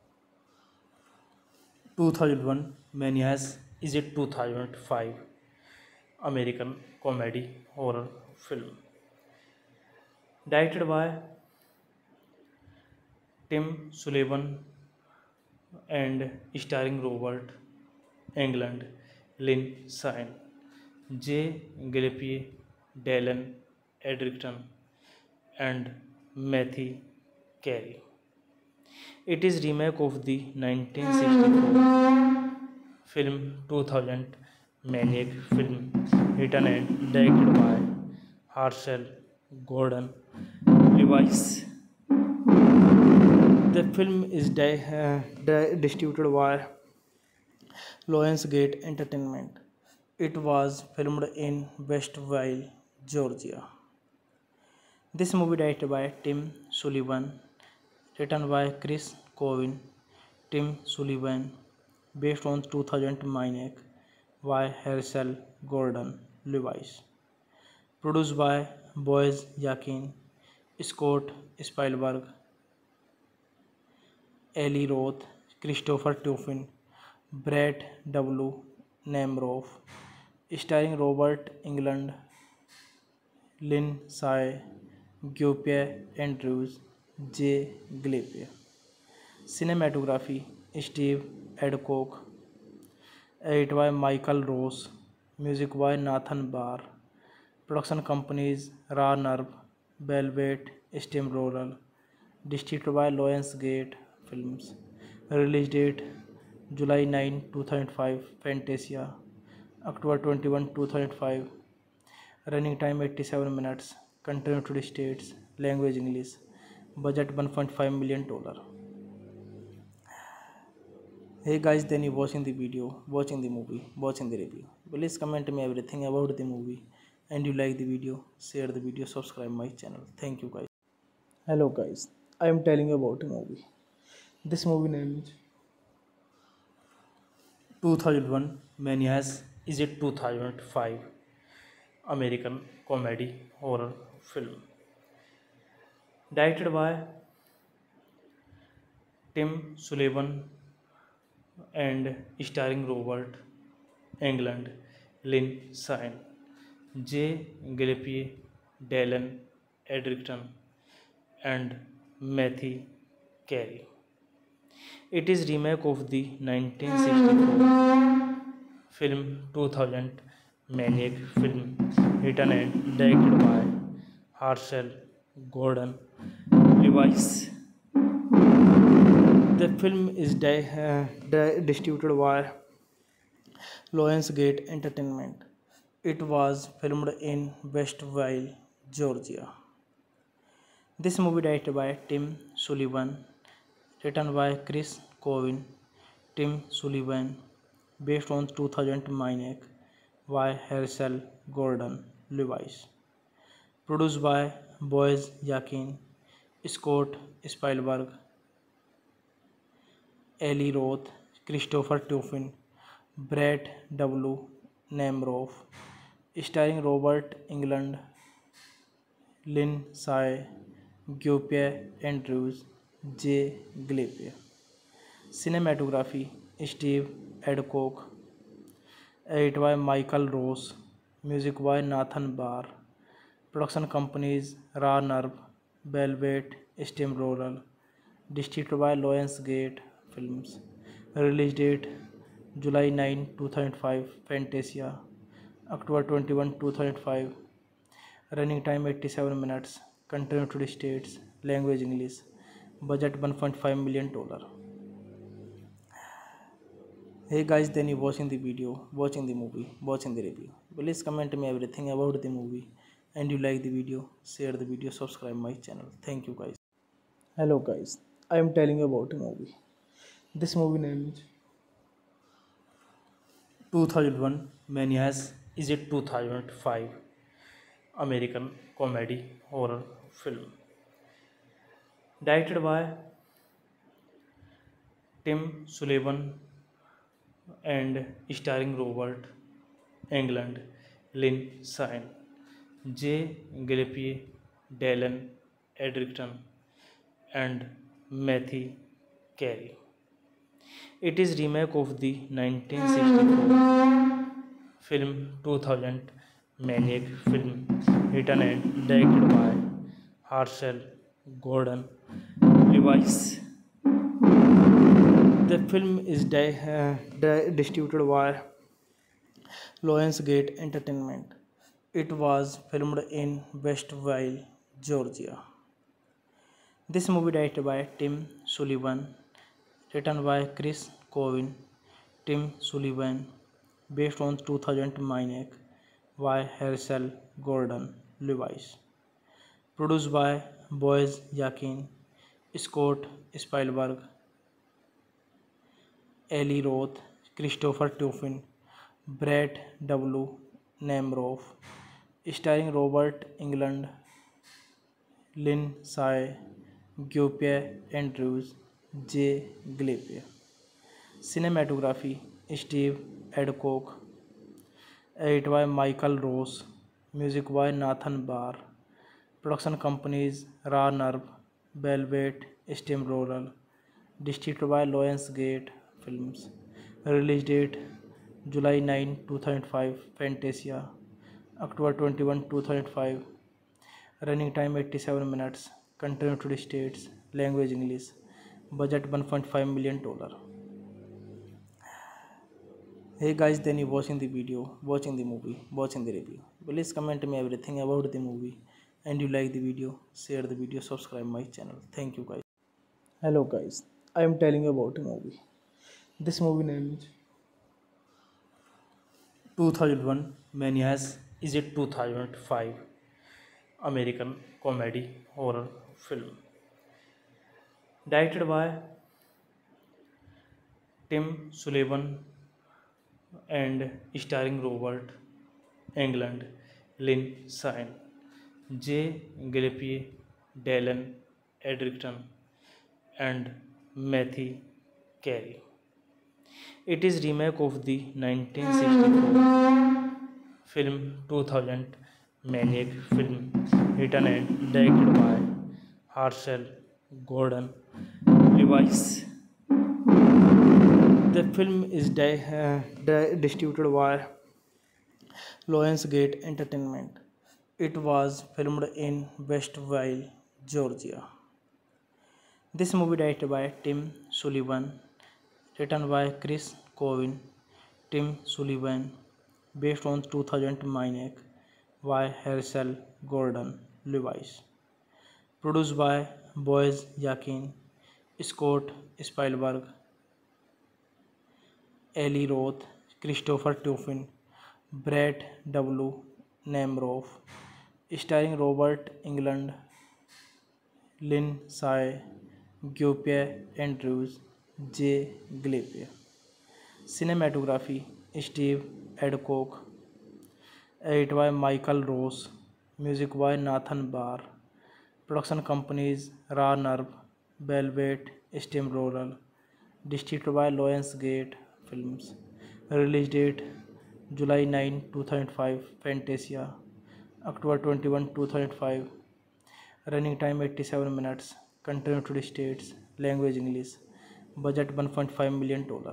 two thousand one Manias is a two thousand five American comedy horror film directed by Tim Sullivan and starring Robert Englund, Lindsay, J. Gillespie, Dallin Edgerton, and Matthew Carey. It is remake of the nineteen sixty-four film two thousand Maniac film, written and directed by Herschel Gordon Lewis. The film is di- uh, di- distributed by Lionsgate Entertainment. It was filmed in Westville, Georgia. This movie directed by Tim Sullivan, written by Chris Covin, Tim Sullivan, based on two thousand Maniac by Herschel Gordon Lewis, produced by Boaz Yakin, Scott Spielberg, Eli Roth, Christopher Tuffin, Brett W. Nemiroff, starring Robert Englund, Lindsay Giuseppe Andrews, J. Gillespie. Cinematography Steve Adcock, edited by Michael Ross, music by Nathan Barr. Production companies Raw Nerve, Velvet Steamroller, distributed by Lionsgate Films. Release date July ninth, two thousand five, Fantasia, October twenty-first, two thousand five. Running time eighty-seven minutes. Country United States. Language English. Budget one point five million dollar. Hey guys, then you watching the video, watching the movie, watching the review. Please comment me everything about the movie, and you like the video, share the video, subscribe my channel. Thank you guys. Hello guys, I am telling you about a movie. This movie name is two thousand one Manias is a two thousand five American comedy horror film directed by Tim Sullivan and starring Robert Englund, Lynn Sine, J. Gillespie, Dallin Edgerton, and Matthew Carey. It is remake of the nineteen sixty-four film two thousand Maniac film, written and directed by Herschel Gordon Lewis. The film is di- uh, di- distributed by Lionsgate Entertainment. It was filmed in Westville, Georgia. This movie directed by Tim Sullivan, written by Chris Covin, Tim Sullivan, based on two thousand Maniac by Herschel Gordon Lewis. Produced by Boaz Yakin, Scott Spielberg, Eli Roth, Christopher Tuffin, Brett W. Nemiroff, starring Robert Englund, Lindsay Giuseppe Andrews, J. Gillespie. Cinematography Steve Adcock, edited by Michael Ross, music by Nathan Barr. Production companies Raw Nerve, Velvet Steamroller, distributed by Lionsgate Films. Release date July ninth, two thousand five, Fantasia, October twenty-first, two thousand five. Running time eighty-seven minutes. Country United States. Language English. Budget one point five million dollar. Hey guys, then you watching the video, watching the movie, watching the review. Please comment me everything about the movie, and you like the video, share the video, subscribe my channel. Thank you guys. Hello guys, I am telling you about a movie. This movie name is two thousand one Manias is a two thousand five American comedy horror film directed by Tim Sullivan and starring Robert Englund, Lynn Sine, J. Gillespie, Dallin Edgerton, and Matthew Carey. It is remake of the nineteen sixty-four film two thousand Maniac film, written and directed by Herschel Gordon Lewis. The film is di- uh, di- distributed by Lionsgate Entertainment. It was filmed in Westville, Georgia. This movie directed by Tim Sullivan, written by Chris Covin, Tim Sullivan, based on two thousand Maniac by Herschel Gordon Lewis. Produced by Boaz Yakin, Scott Spielberg, Eli Roth, Christopher Tuffin, Brett W. Nemiroff, starring Robert Englund, Lindsay Giuseppe Andrews, J. Gillespie. Cinematography Steve Adcock, edited by Michael Ross, music by Nathan Barr. Production companies Raw Nerve, Velvet Steamroller, distributed by Lionsgate Films. Release date July ninth two thousand five. Fantasia October twenty-first two thousand five. Running time eighty-seven minutes. Country United States. Language English. Budget one point five million dollar. Hey guys, then you watching the video, watching the movie, watching the review. Please comment me everything about the movie, and you like the video, share the video, subscribe my channel. Thank you guys. Hello guys, I am telling you about a movie. This movie name is two thousand one Manias is a two thousand five American comedy horror film directed by Tim Sullivan and starring Robert Englund, Lynn Sine, J. Gillespie, Dallin Edgerton, and Matthew Carey. It is remake of the nineteen sixty-four film two thousand Maniac film, written and directed by Herschel Gordon Lewis. The film is di- uh, di- distributed by Lionsgate Entertainment. It was filmed in Westville, Georgia. This movie directed by Tim Sullivan, written by Chris Cowan, Tim Sullivan, based on two thousand Maniac by Herschel Gordon Lewis. Produced by Boaz Yakin, Scott Spielberg, Eli Roth, Christopher Tuffin, Brett W. Nemiroff, starring Robert Englund, Lynn Sy, Giuseppe Andrews, J. Gillespie. Cinematography Steve Adcock, edited by Michael Ross, music by Nathan Barr. Production companies Raw Nerve, Velvet Steamroller, distributed by Lionsgate Films. Release date July ninth two thousand five. Fantasia October twenty-first two thousand five. Running time eighty-seven minutes. Country United States. Language English. Budget one point five million dollar.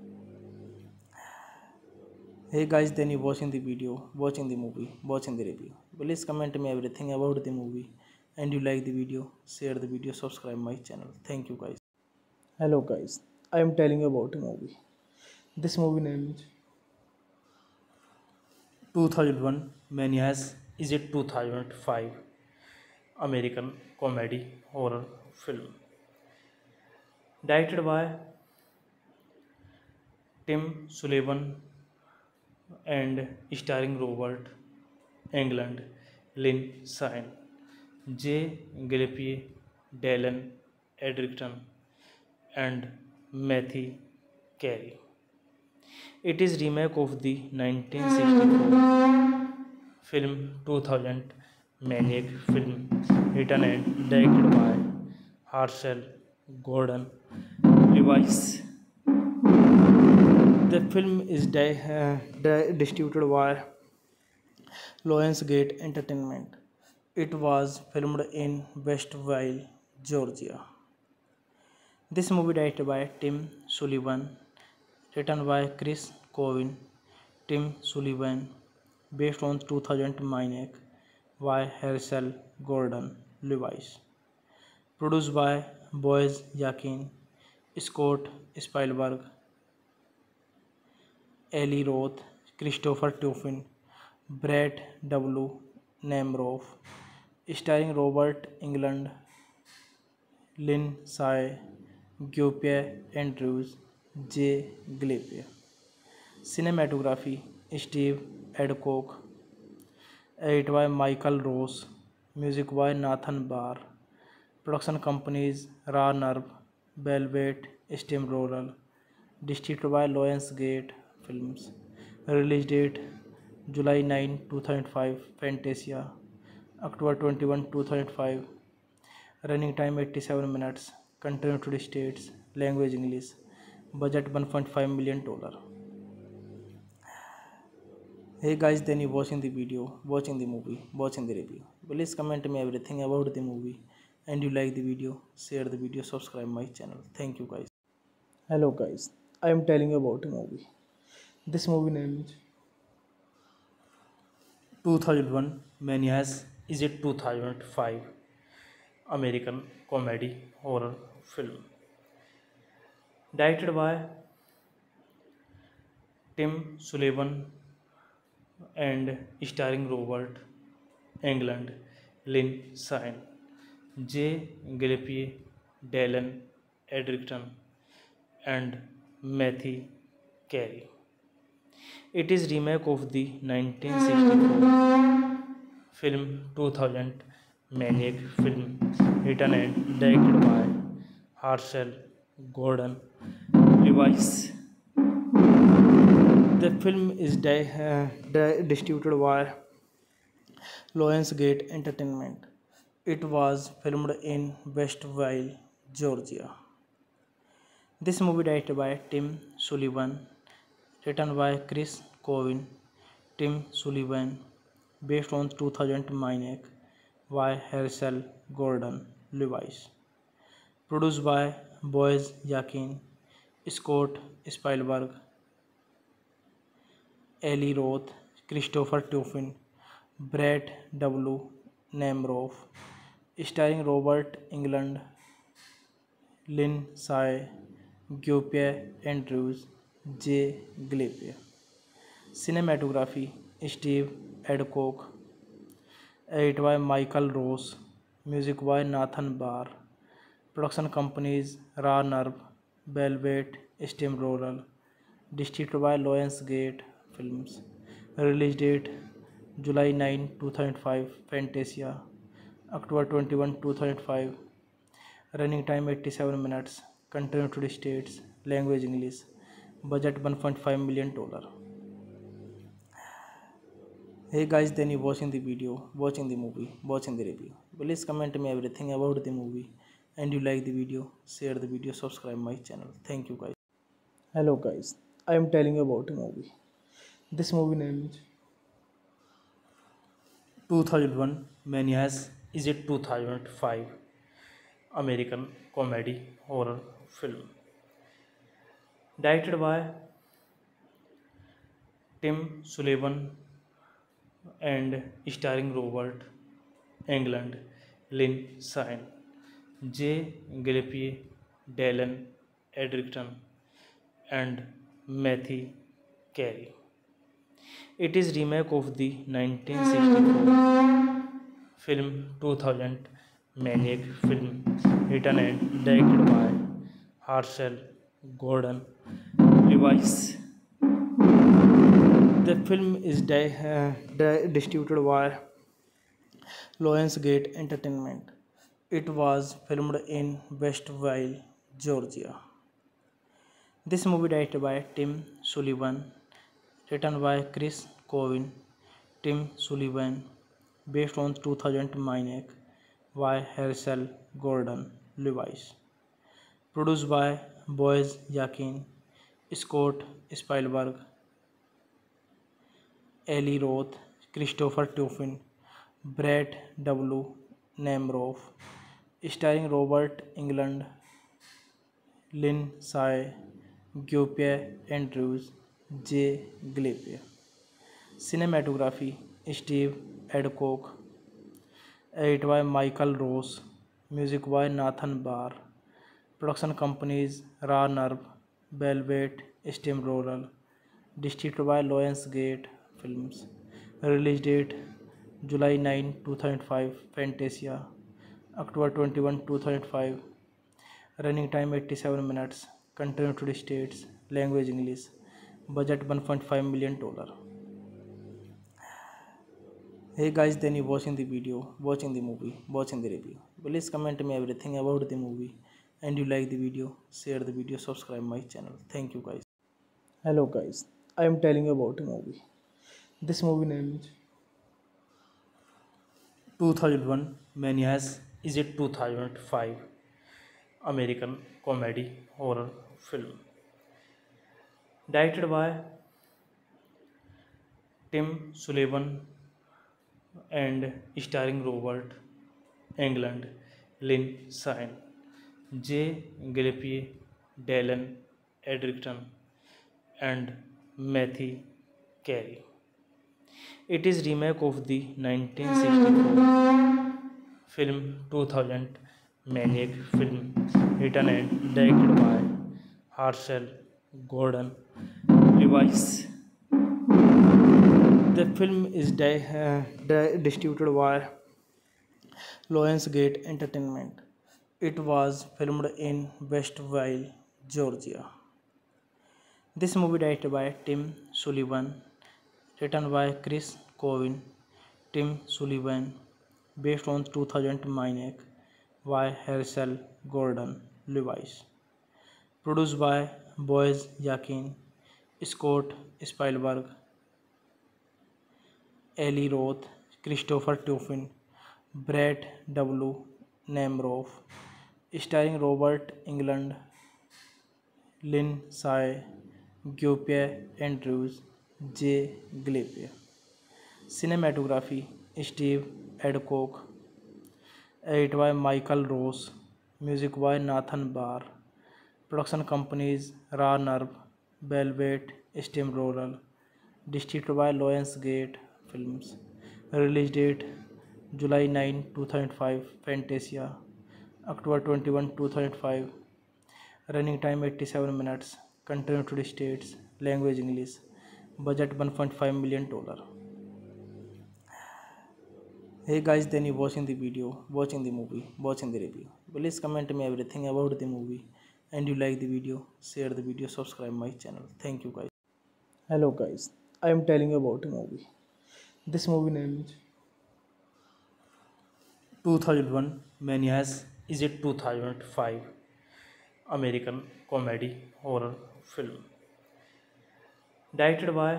Hey guys, then you watching the video, watching the movie, watching the review. Please comment me everything about the movie, and you like the video, share the video, subscribe my channel. Thank you guys. Hello guys, I am telling you about a movie. This movie name is two thousand one Manias is a two thousand five American comedy horror film directed by Tim Sullivan and starring Robert Englund, Lynn Sine, J. Gillespie, Dallin Edgerton, and Matthew Carey. It is remake of the nineteen sixty-four film two thousand Maniac film, written and directed by Herschel Gordon Lewis. The film is di- uh, di- distributed by Lionsgate Entertainment. It was filmed in Westville, Georgia. This movie directed by Tim Sullivan, written by Chris Cowan, Tim Sullivan, based on two thousand Maniac by Herschel Gordon Lewis. Produced by Boaz Yakin, Scott Spielberg, Eli Roth, Christopher Tuffin, Brett W. Nemiroff, starring Robert Englund, Lynn Sy, Giuseppe Andrews, J. Gillespie. Cinematography Steve Adcock, edited by Michael Ross, music by Nathan Barr. Production companies Raw Nerve, Velvet Steamroller, distributed by Lionsgate Films. Release date July ninth two thousand five. Fantasia October twenty-first two thousand five. Running time eighty-seven minutes. Country United States. Language English. Budget one point five million dollar. Hey guys, then you watching the video, watching the movie, watching the review. Please comment me everything about the movie, and you like the video, share the video, subscribe my channel. Thank you guys. Hello guys, I am telling you about a movie. This movie name is two thousand one Manias is a two thousand five American comedy horror film directed by Tim Sullivan and starring Robert Englund, Lynn Shine, J. Gillespie, Dallin Edgerton, and Matthew Carey. It is remake of the nineteen sixty-four film two thousand Maniac film written and directed by Herschel Gordon Lewis. The film is di- uh, di- distributed by Lionsgate Entertainment. It was filmed in Westville, Georgia. This movie directed by Tim Sullivan, written by Chris Cowan, Tim Sullivan, based on two thousand Maniac by Herschel Gordon Lewis, produced by Boaz Yakin, Scott Spielberg, Eli Roth, Christopher Tuffin, Brett W. Nemiroff, starring Robert Englund, Lynn Sy, Giuseppe Andrews, J. Gillespie. Cinematography Steve Adcock, edited by Michael Ross, music by Nathan Barr, production companies Raw Nerve, Velvet Steamroller, distributed by Lionsgate Films. Release date July ninth, two thousand five, Fantasia, October twenty-first, two thousand five, running time eighty-seven minutes, country United States, language English, budget one point five million dollar. Hey guys, then you watching the video, watching the movie, watching the review. Please comment me everything about the movie, and you like the video, share the video, subscribe my channel. Thank you guys. Hello guys, I am telling you about a movie. This movie name is two thousand one Manias is a two thousand five American comedy horror film directed by Tim Sullivan and starring Robert Englund, Lynn Shine, J. Gillespie, Dallin Edgerton, and Matthew Carey. It is remake of the nineteen sixty-four film two thousand Maniac film written and directed by Herschel Gordon Lewis. The film is di- uh, di- distributed by Lionsgate Entertainment. It was filmed in Westville, Georgia. This movie directed by Tim Sullivan, written by Chris Cowan, Tim Sullivan, based on two thousand Maniac by Herschel Gordon Lewis, produced by Boaz Yakin, Scott Spielberg, Eli Roth, Christopher Tuffin, Brett W. Nemiroff, starring Robert Englund, Lynn Sy, Giuseppe Andrews, J. Gillespie. Cinematography Steve Adcock, edited by Michael Ross, music by Nathan Barr, production companies Raw Nerve, Velvet Steamroller, distributed by Lionsgate Films. Release date July ninth, two thousand five, Fantasia, October twenty-first, two thousand five, running time eighty-seven minutes, country United States, language English, budget one point five million dollar. Hey guys, then you watching the video, watching the movie, watching the review. Please comment me everything about the movie, and you like the video, share the video, subscribe my channel. Thank you guys. Hello guys, I am telling you about a movie. This movie name is two thousand one Manias is a two thousand five American comedy horror film directed by Tim Sullivan and starring Robert Englund, Lindsay, J. Gillespie, Dallin Edgerton, and Matthew Carey. It is remake of the nineteen sixty-four film two thousand Maniac film written and directed by Herschel Gordon Lewis. The film is di- uh, di- distributed by Lionsgate Entertainment. It was filmed in Westville, Georgia. This movie directed by Tim Sullivan, written by Chris Covin, Tim Sullivan, based on two thousand Maniac by Herschel Gordon Lewis, produced by Boaz Yakin, Scott Spielberg, Eli Roth, Christopher Tuffin, Brett W. Nemiroff, starring Robert Englund, Lindsay, Guy Andrews, J. Gillespie. Cinematography Steve Adcock, edited by Michael Ross, music by Nathan Barr, production companies Raw Nerve, Velvet Steamroller, distributed by Lionsgate Films, release date July ninth, two thousand five, Fantasia, October twenty-first, two thousand five, running time eighty-seven minutes, country United States, language English, budget one point five million dollars. Hey guys, then you watching the video, watching the movie, watching the review. Please comment me everything about the movie, and you like the video, share the video, subscribe my channel. Thank you guys. Hello guys, I am telling you about a movie. This movie name is two thousand one Maniac is a two thousand five American comedy horror film directed by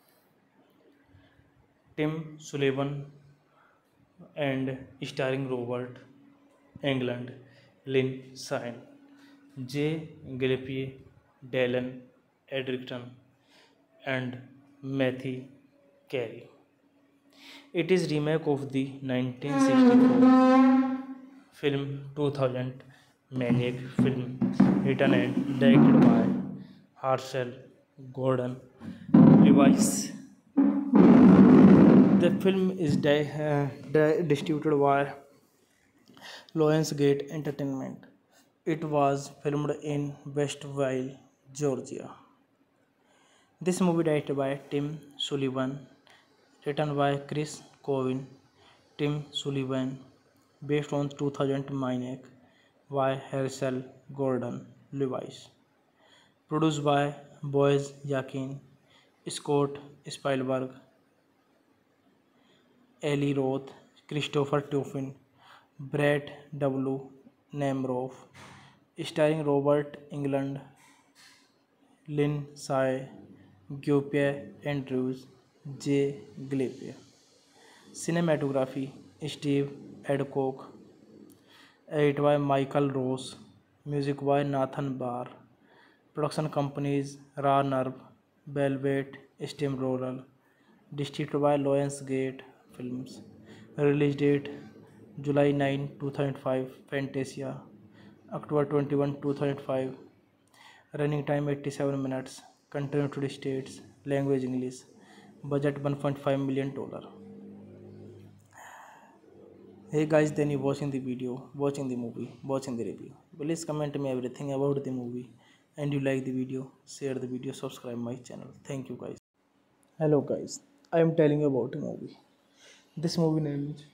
Tim Sullivan and starring Robert Englund, Lindsay, J. Gillespie, Dallin Edgerton, and Matthew Carey. It is remake of the nineteen sixty-four film two thousand Maniac film written and directed by Herschel Gordon Lewis. The film is di- uh, di- distributed by Lionsgate Entertainment. It was filmed in Westville, Georgia. This movie directed by Tim Sullivan, written by Chris Covin, Tim Sullivan, based on two thousand Maniac by Herschel Gordon Lewis, produced by Boaz Yakin, Scott Spielberg, Eli Roth, Christopher Tuffin, Brett W. Nemiroff, starring Robert Englund, Lindsay, Guy Andrews, J. Gillespie. Cinematography Steve Adcock, edited by Michael Ross, music by Nathan Barr, production companies Raw Nerve, Velvet Steamroller, distributed by Lionsgate Films, release date July ninth, two thousand five, Fantasia, October twenty-first, two thousand five, running time eighty-seven minutes, country United States, language English, budget one point five million dollars. Hey guys, then you watching the video, watching the movie, watching the review. Please comment me everything about the movie, and you like the video, share the video, subscribe my channel. Thank you guys. Hello guys, I am telling you about a movie. This movie name is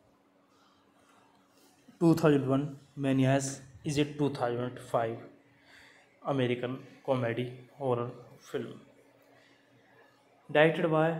two thousand one Maniac is a two thousand five American comedy horror film directed by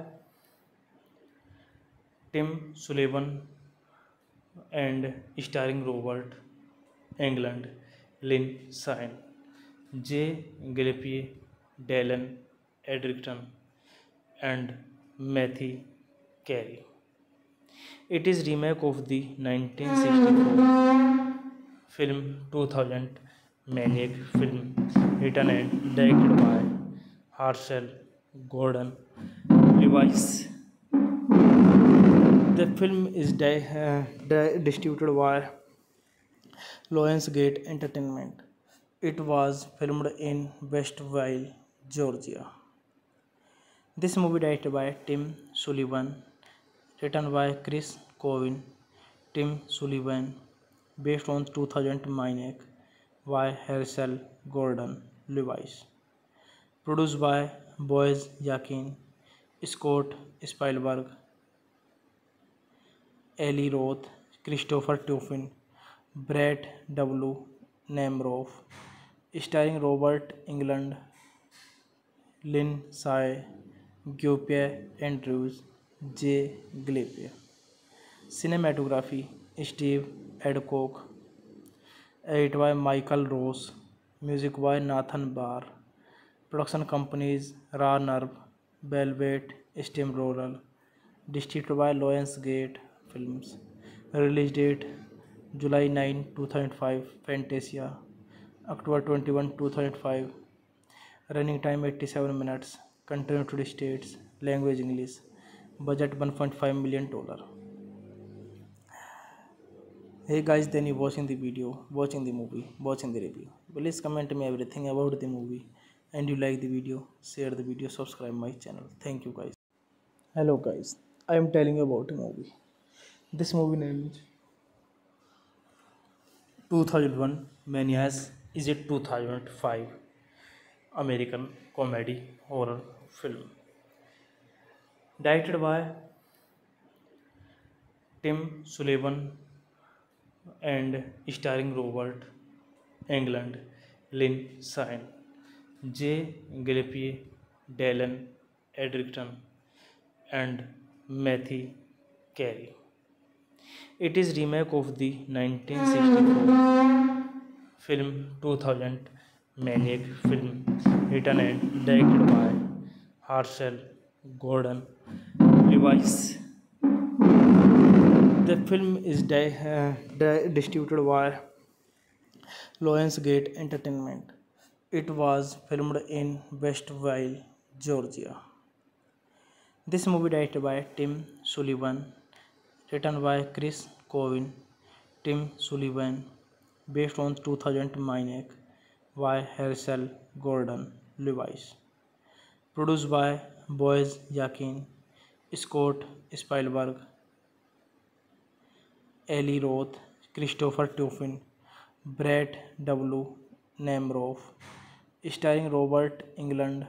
Tim Sullivan and starring Robert Englund, Lindsay, J. Gillespie, Dallin Edgerton, and Matthew Carey. It is remake of the nineteen sixty-four film two thousand Maniac film written and directed by Herschel Gordon Lewis. The film is di- uh, di- distributed by Lionsgate Entertainment. It was filmed in Westville, Georgia. This movie directed by Tim Sullivan, written by Chris Covin, Tim Sullivan, based on two thousand Maniac by Herschel Gordon Lewis, produced by Boaz Yakin, Scott Spielberg, Eli Roth, Christopher Tuffin, Brett W. Nemiroff, starring Robert Englund, Lindsay Giuseppe Andrews, J. Gillespie. Cinematography Steve Adcock. Edited by Michael Ross. Music by Nathan Barr. Production companies Raw Nerve, Velvet, Steamroller. Distributed by Lionsgate Films. Release date July ninth, two thousand five. Fantasia. October twenty-first, two thousand five. Running time eighty-seven minutes. Country United States. Language English. Budget one point five million dollars. Hey guys, then you watching the video, watching the movie, watching the review. Please comment me everything about the movie, and you like the video, share the video, subscribe my channel. Thank you guys. Hello guys, I am telling you about a movie. This movie name is two thousand one Manias is a two thousand five American comedy horror film directed by Tim Sullivan and starring Robert Englund, Lindsay J. Gillespie, Dallin Edgerton, and Matthew Carey. It is remake of the nineteen sixty-four film two thousand Maniac film, written and directed by Herschel Gordon Lewis. The film is di- uh, di- distributed by Lionsgate Entertainment. It was filmed in Westville, Georgia. This movie directed by Tim Sullivan, written by Chris Covin, Tim Sullivan, based on two thousand Maniac by Herschel Gordon Lewis, produced by Boaz Yakin, Scott Spielberg, Eli Roth, Christopher Tuffin, Brett W. Nemiroff, starring Robert Englund,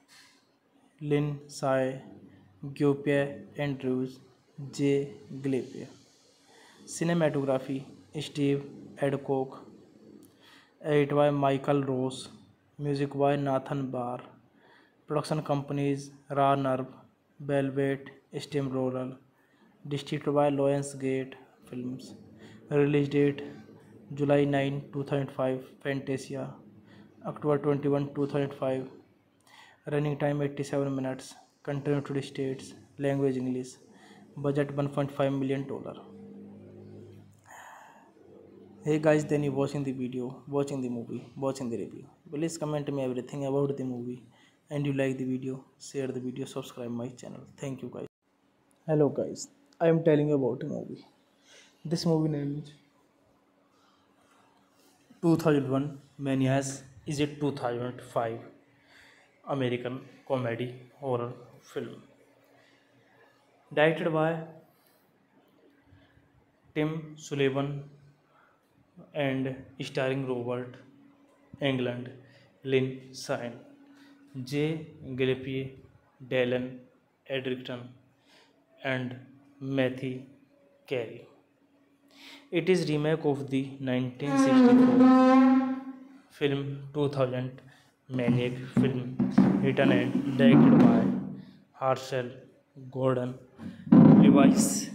Lindsay Giuseppe Andrews, J. Gillespie. Cinematography Steve Adcock. Edited by Michael Ross. Music by Nathan Barr. Production companies Raw Nerve, Velvet, Steamroller. Distributed by Lionsgate Films. Release date July ninth, two thousand five. Fantasia. October twenty-first, two thousand five. Running time eighty-seven minutes. Country United States. Language English. Budget one point five million dollars. Hey guys, then you watching the video, watching the movie, watching the review. Please comment me everything about the movie, and you like the video, share the video, subscribe my channel. Thank you guys. Hello guys, I am telling you about a movie. This movie name is two thousand one Manias is a two thousand five American comedy horror film directed by Tim Sullivan and starring Robert Englund, Lindsay J. Gillespie, Dallin Edgerton, and Matthew Carey. It is remake of the nineteen sixty-four film two thousand Maniac film, written and directed by Herschel Gordon Lewis.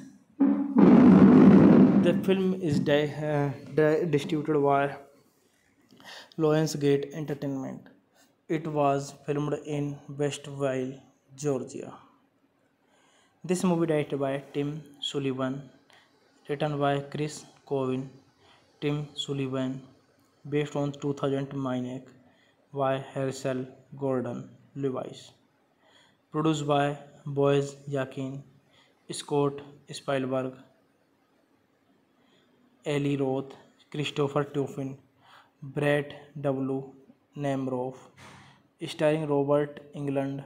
The film is di- uh, di- distributed by Lionsgate Entertainment. It was filmed in Westville, Georgia. This movie directed by Tim Sullivan, written by Chris Covin, Tim Sullivan, based on two thousand Maniac by Herschel Gordon Lewis, produced by Boaz Yakin, Scott Spielberg, Eli Roth, Christopher Tuffin, Brett W. Nemiroff, starring Robert Englund,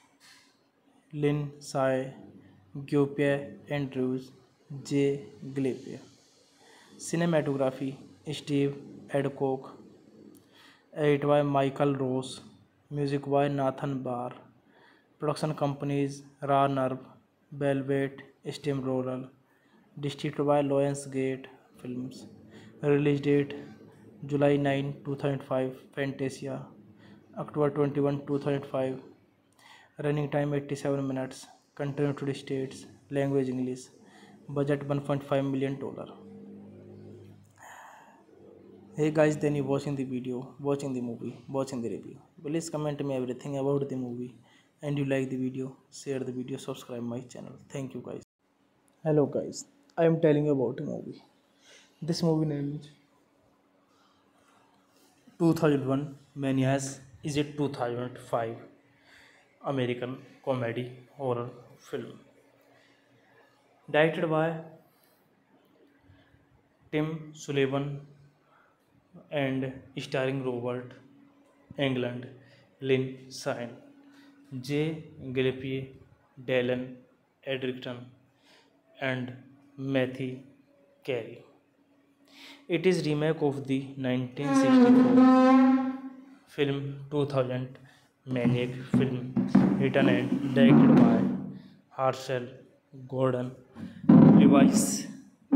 Lindsay Giuseppe Andrews, J. Gillespie. Cinematography Steve Adcock, edited by Michael Ross, music by Nathan Barr. Production companies Raw Nerve, Velvet Steamroller, distributed by Lionsgate Films. Release date July ninth, two thousand five, Fantasia, October twenty-first, two thousand five. Running time eighty-seven minutes. Country United States. Language English. Budget one point five million dollar. Hey guys, then you watching the video, watching the movie, watching the review. Please comment me everything about the movie, and you like the video, share the video, subscribe my channel. Thank you guys. Hello guys, I am telling you about a movie. This movie name is two thousand one Manias is a two thousand five American comedy horror film directed by Tim Sullivan and starring Robert Englund, Lynn Sine, J. Gillespie, Dallin Edgerton, and Matthew Carey. It is remake of the nineteen sixty-four film two thousand Maniac film, written and directed by Herschel Gordon Lewis.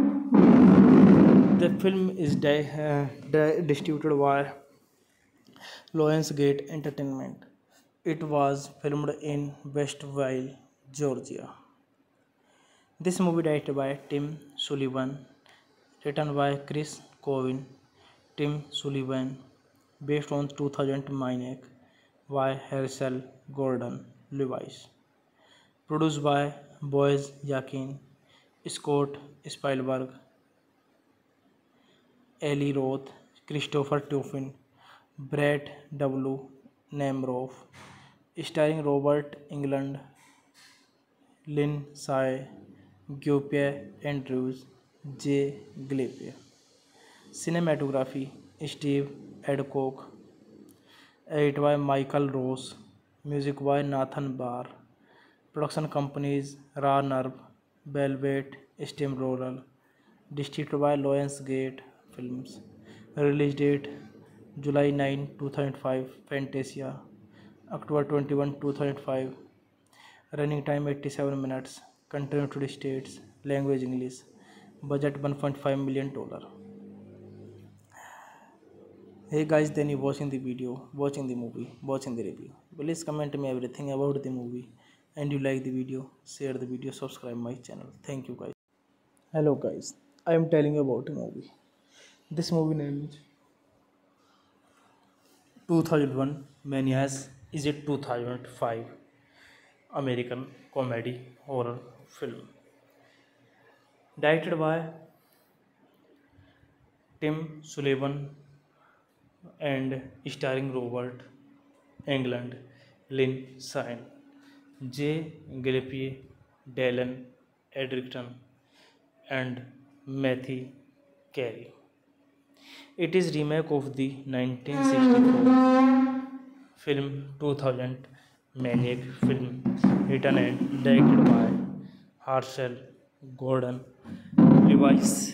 The film is di- uh, di- distributed by Lionsgate Entertainment. It was filmed in Westville, Georgia. This movie directed by Tim Sullivan, written by Chris Covin, Tim Sullivan, based on two thousand Maniac by Herschel Gordon Lewis. Produced by Boaz Yakin, Scott Spielberg, Eli Roth, Christopher Tuffin, Brett W. Nemiroff, starring Robert Englund, Lindsay Giuseppe Andrews, J. Gillespie. Cinematography Steve Adcock, edited by Michael Ross, music by Nathan Barr. Production companies Raw Nerve, Velvet Steamroller, distributed by Lionsgate Films. Release date July ninth, two thousand five, Fantasia, October twenty-first, two thousand five. Running time eighty-seven minutes. Country United States. Language English. Budget one point five million dollar. Hey guys, then you watching the video, watching the movie, watching the review. Please comment me everything about the movie, and you like the video, share the video, subscribe my channel. Thank you guys. Hello guys, I am telling you about a movie. This movie name is two thousand one Manias is a two thousand five American comedy horror film directed by Tim Sullivan and starring Robert Englund, Lynn Sine, J. Gillespie, Dallin Edgerton, and Matthew Carey. It is remake of the nineteen sixty-four film two thousand Maniac film, written and directed by Herschel Gordon Lewis.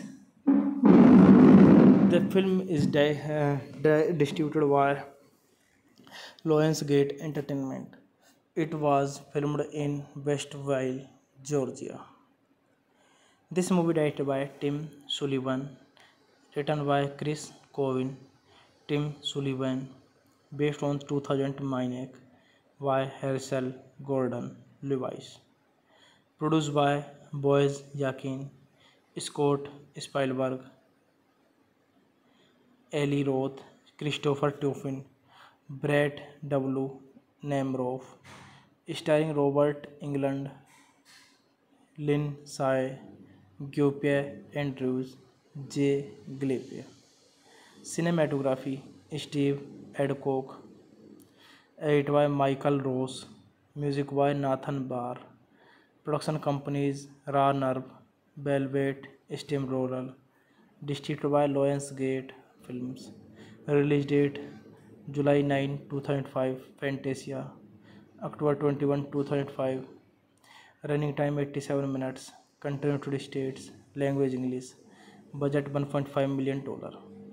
The film is di- uh, di- distributed by Lionsgate Entertainment. It was filmed in Westville, Georgia. This movie directed by Tim Sullivan, written by Chris Covin, Tim Sullivan, based on two thousand Maniac by Herschel Gordon Lewis. Produced by Boaz Yakin, Scott Spielberg, Eli Roth, Christopher Tuffin, Brett W. Nemiroff, starring Robert Englund, Lindsay Giuseppe Andrews, J. Gillespie. Cinematography Steve Adcock, edited by Michael Ross, music by Nathan Barr. Production companies Raw Nerve, Velvet Steamroller, distributed by Lionsgate Films. Release date July ninth, two thousand five. Fantasia, October twenty-first, two thousand five. Running time eighty-seven minutes. Country United States. Language English. Budget one point five million dollar.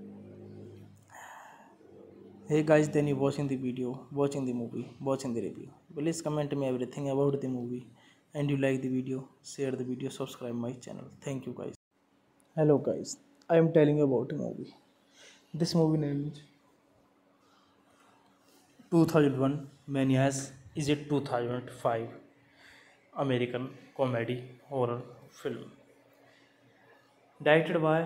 Hey guys, then you watching the video, watching the movie, watching the review. Please comment me everything about the movie, and you like the video, share the video, subscribe my channel. Thank you guys. Hello guys, I am telling you about a movie. This movie name is two thousand one Manias is a two thousand five American comedy horror film directed by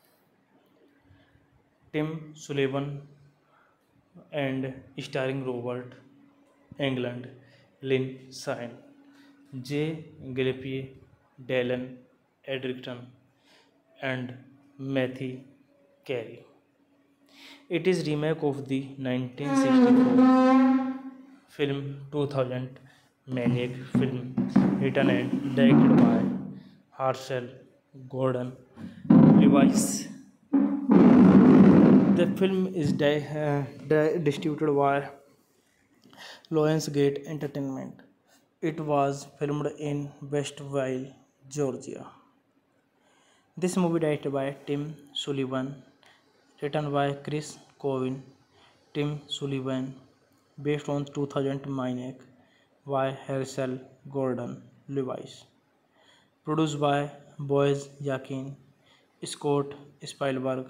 Tim Sullivan and starring Robert Englund, Lynn Sine, J. Gillespie, Dallin Edgerton, and Matthew Carey. It is remake of the nineteen sixty-four film two thousand Maniac film, written and directed by Herschel Gordon Lewis. The film is di- uh, di- distributed by Lionsgate Entertainment. It was filmed in Westville, Georgia. This movie directed by Tim Sullivan, written by Chris Cowan, Tim Sullivan, based on two thousand Maniac by Herschel Gordon Lewis. Produced by Boaz Yakin, Scott Spielberg,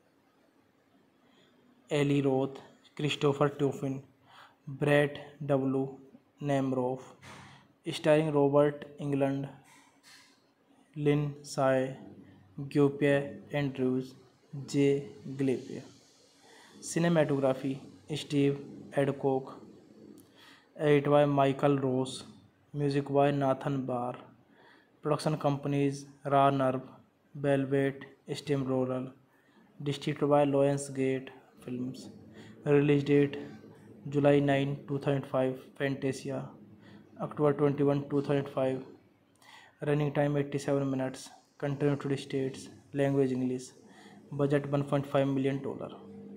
Eli Roth, Christopher Tuffin, Brett W. Nemiroff, starring Robert Englund, Lynn Sye, Giuseppe Andrews, J. Gillespie. Cinematography Steve Adcock. Edited by Michael Ross. Music by Nathan Barr. Production companies Raw Nerve, Velvet Steamroller. Distributed by Lionsgate Films. Release date July ninth, two thousand five. Fantasia, October twenty-first, two thousand five. Running time eighty-seven minutes. Country United States. Language English. Budget one point five million dollar.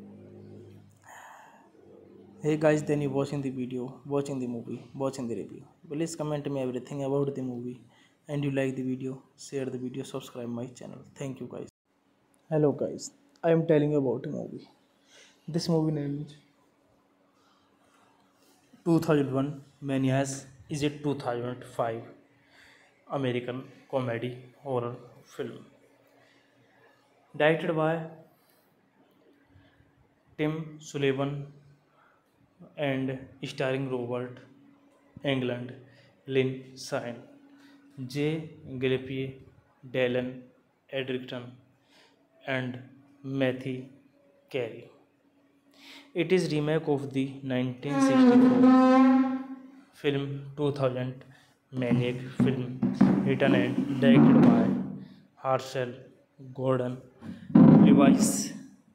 Hey guys, then you watching the video, watching the movie, watching the review. Please comment me everything about the movie, and you like the video, share the video, subscribe my channel. Thank you guys. Hello guys, I am telling you about a movie. This movie name is two thousand one Manias is a two thousand five American comedy horror film directed by Tim Sullivan and starring Robert Englund, Lynn Sine, J. Gillespie, Dallin Edgerton, and Matthew Carey. It is remake of the nineteen sixty-four film two thousand Maniac film, written and directed by Herschel Gordon Lewis.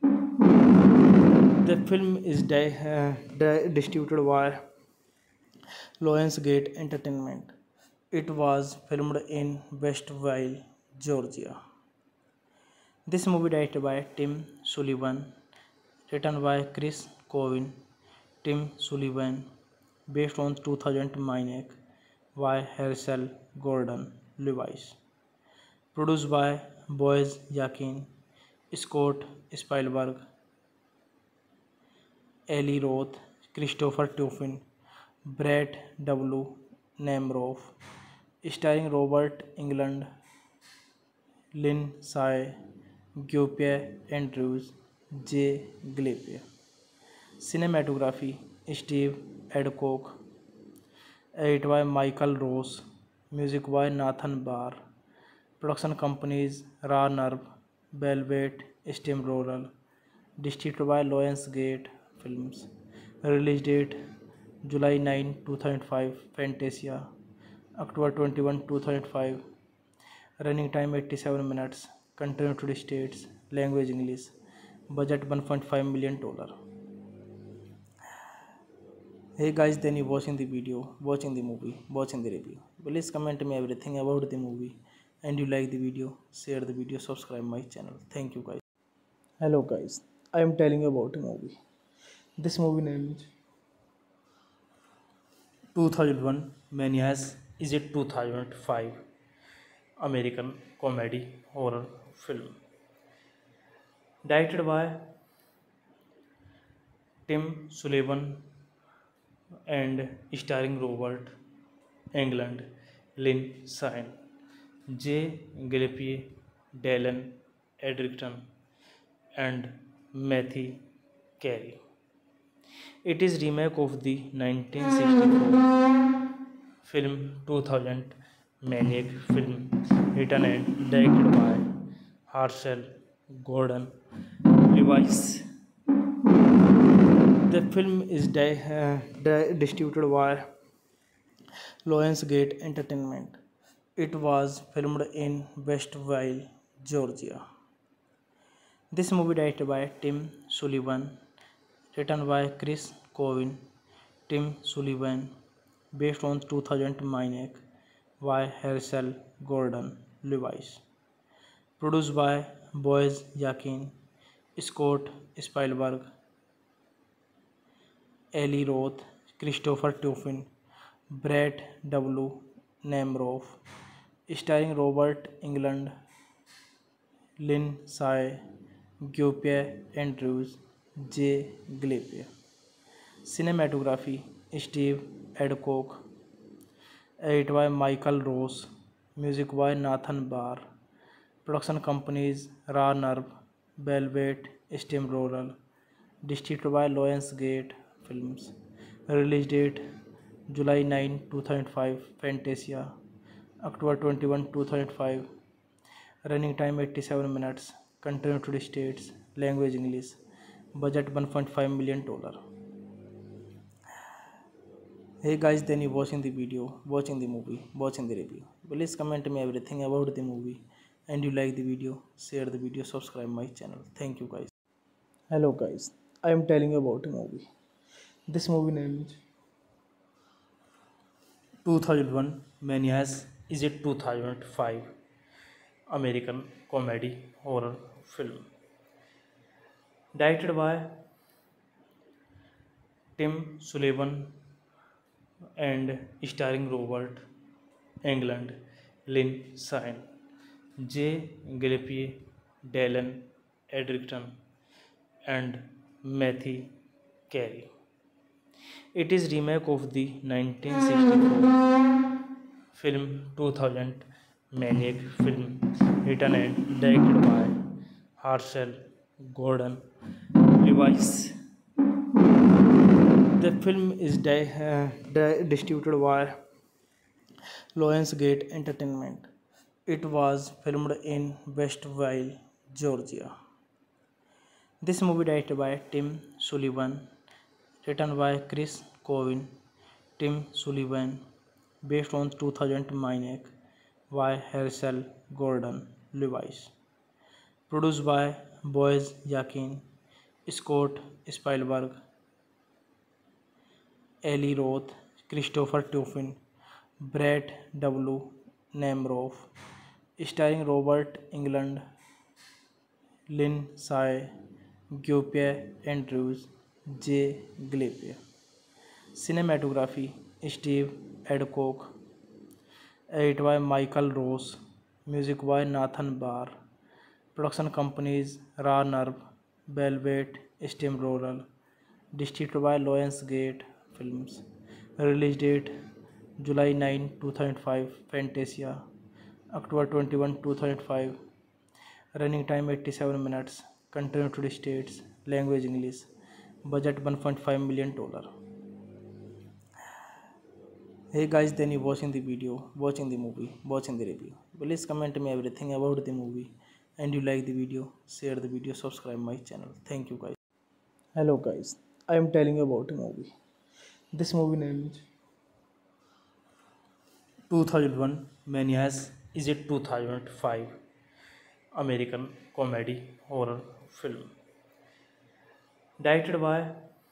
The film is di- uh, di- distributed by Lionsgate Entertainment. It was filmed in Westville, Georgia. This movie directed by Tim Sullivan, written by Chris Cowan, Tim Sullivan, based on two thousand Maniac by Herschel Gordon Lewis. Produced by Boaz Yakin, Scott Spielberg, Eli Roth, Christopher Tuffin, Brett W. Nemiroff, starring Robert Englund, Lynn Sye, Giuseppe Andrews, J. Gillespie. Cinematography Steve Adcock. Edited by Michael Ross. Music by Nathan Barr. Production companies Raw Nerve, Velvet Steamroller. Distributed by Lionsgate Films. Release date July ninth, two thousand five. Fantasia, October twenty-first, two thousand five. Running time eighty-seven minutes. Country United States. Language English. Budget one point five million dollar. Hey guys, then you watching the video, watching the movie, watching the review. Please comment me everything about the movie, and you like the video, share the video, subscribe my channel. Thank you guys. Hello guys, I am telling you about a movie. This movie name is two thousand one Manias is a two thousand five American comedy horror film directed by Tim Sullivan and starring Robert Englund, Lynn Sine, J. Gillespie, Dallin Edgerton, and Matthew Carey. It is remake of the nineteen sixty-four film two thousand Maniac film written and directed by Herschel Gordon Lewis. The film is di- uh, di- distributed by Lionsgate Entertainment. It was filmed in Westville, Georgia. This movie directed by Tim Sullivan, written by Chris Covin, Tim Sullivan, based on two thousand Maniac by Herschel Gordon Lewis. Produced by Boaz Yakin, Scott Spielberg, Eli Roth, Christopher Tuffin, Brett W. Nemiroff, starring Robert Englund, Lynn Sy, Guy Andrews, J. Gillespie. Cinematography Steve Adcock, edited by Michael Ross, music by Nathan Barr. Production companies Raw Nerve, Velvet Steamroller, distributed by Lionsgate Films. Release date July ninth, two thousand five, Fantasia, October twenty-first, two thousand five. Running time eighty-seven minutes. Country United States. Language English. Budget one point five million dollars. Hey guys, then you watching the video, watching the movie, watching the review. Please comment me everything about the movie, and you like the video, share the video, subscribe my channel. Thank you guys. Hello guys, I am telling you about a movie. This movie name is two thousand one Manias is a two thousand five American comedy horror film directed by Tim Sullivan and starring Robert Englund, Lynn Sine, J. Gillespie, Dallin Edgerton, and Matthew Carey. It is remake of the nineteen sixty-four film two thousand Maniac film written and directed by Herschel Gordon Lewis. The film is di- uh, di- distributed by Lionsgate Entertainment. It was filmed in Westville, Georgia. This movie directed by Tim Sullivan, written by Chris Covin, Tim Sullivan, based on two thousand Maniac by Herschel Gordon Lewis. Produced by Boaz Yakin, Scott Spielberg, Eli Roth, Christopher Tuffin, Brett W. Nemiroff, starring Robert Englund, Lynn Sy, Guy Andrews, J. Gillespie. Cinematography Steve Adcock, edited by Michael Ross, music by Nathan Barr. Production companies Raw Nerve, Velvet Steamroller, distributed by Lionsgate Films. Release date July ninth, two thousand five, Fantasia, October twenty-first, two thousand five. Running time eighty-seven minutes. Country United States. Language English. Budget one point five million dollars. Hey guys, then you watching the video, watching the movie, watching the review. Please comment me everything about the movie, and you like the video, share the video, subscribe my channel. Thank you guys. Hello guys, I am telling you about a movie. This movie name is two thousand one Manias is a two thousand five American comedy horror film directed by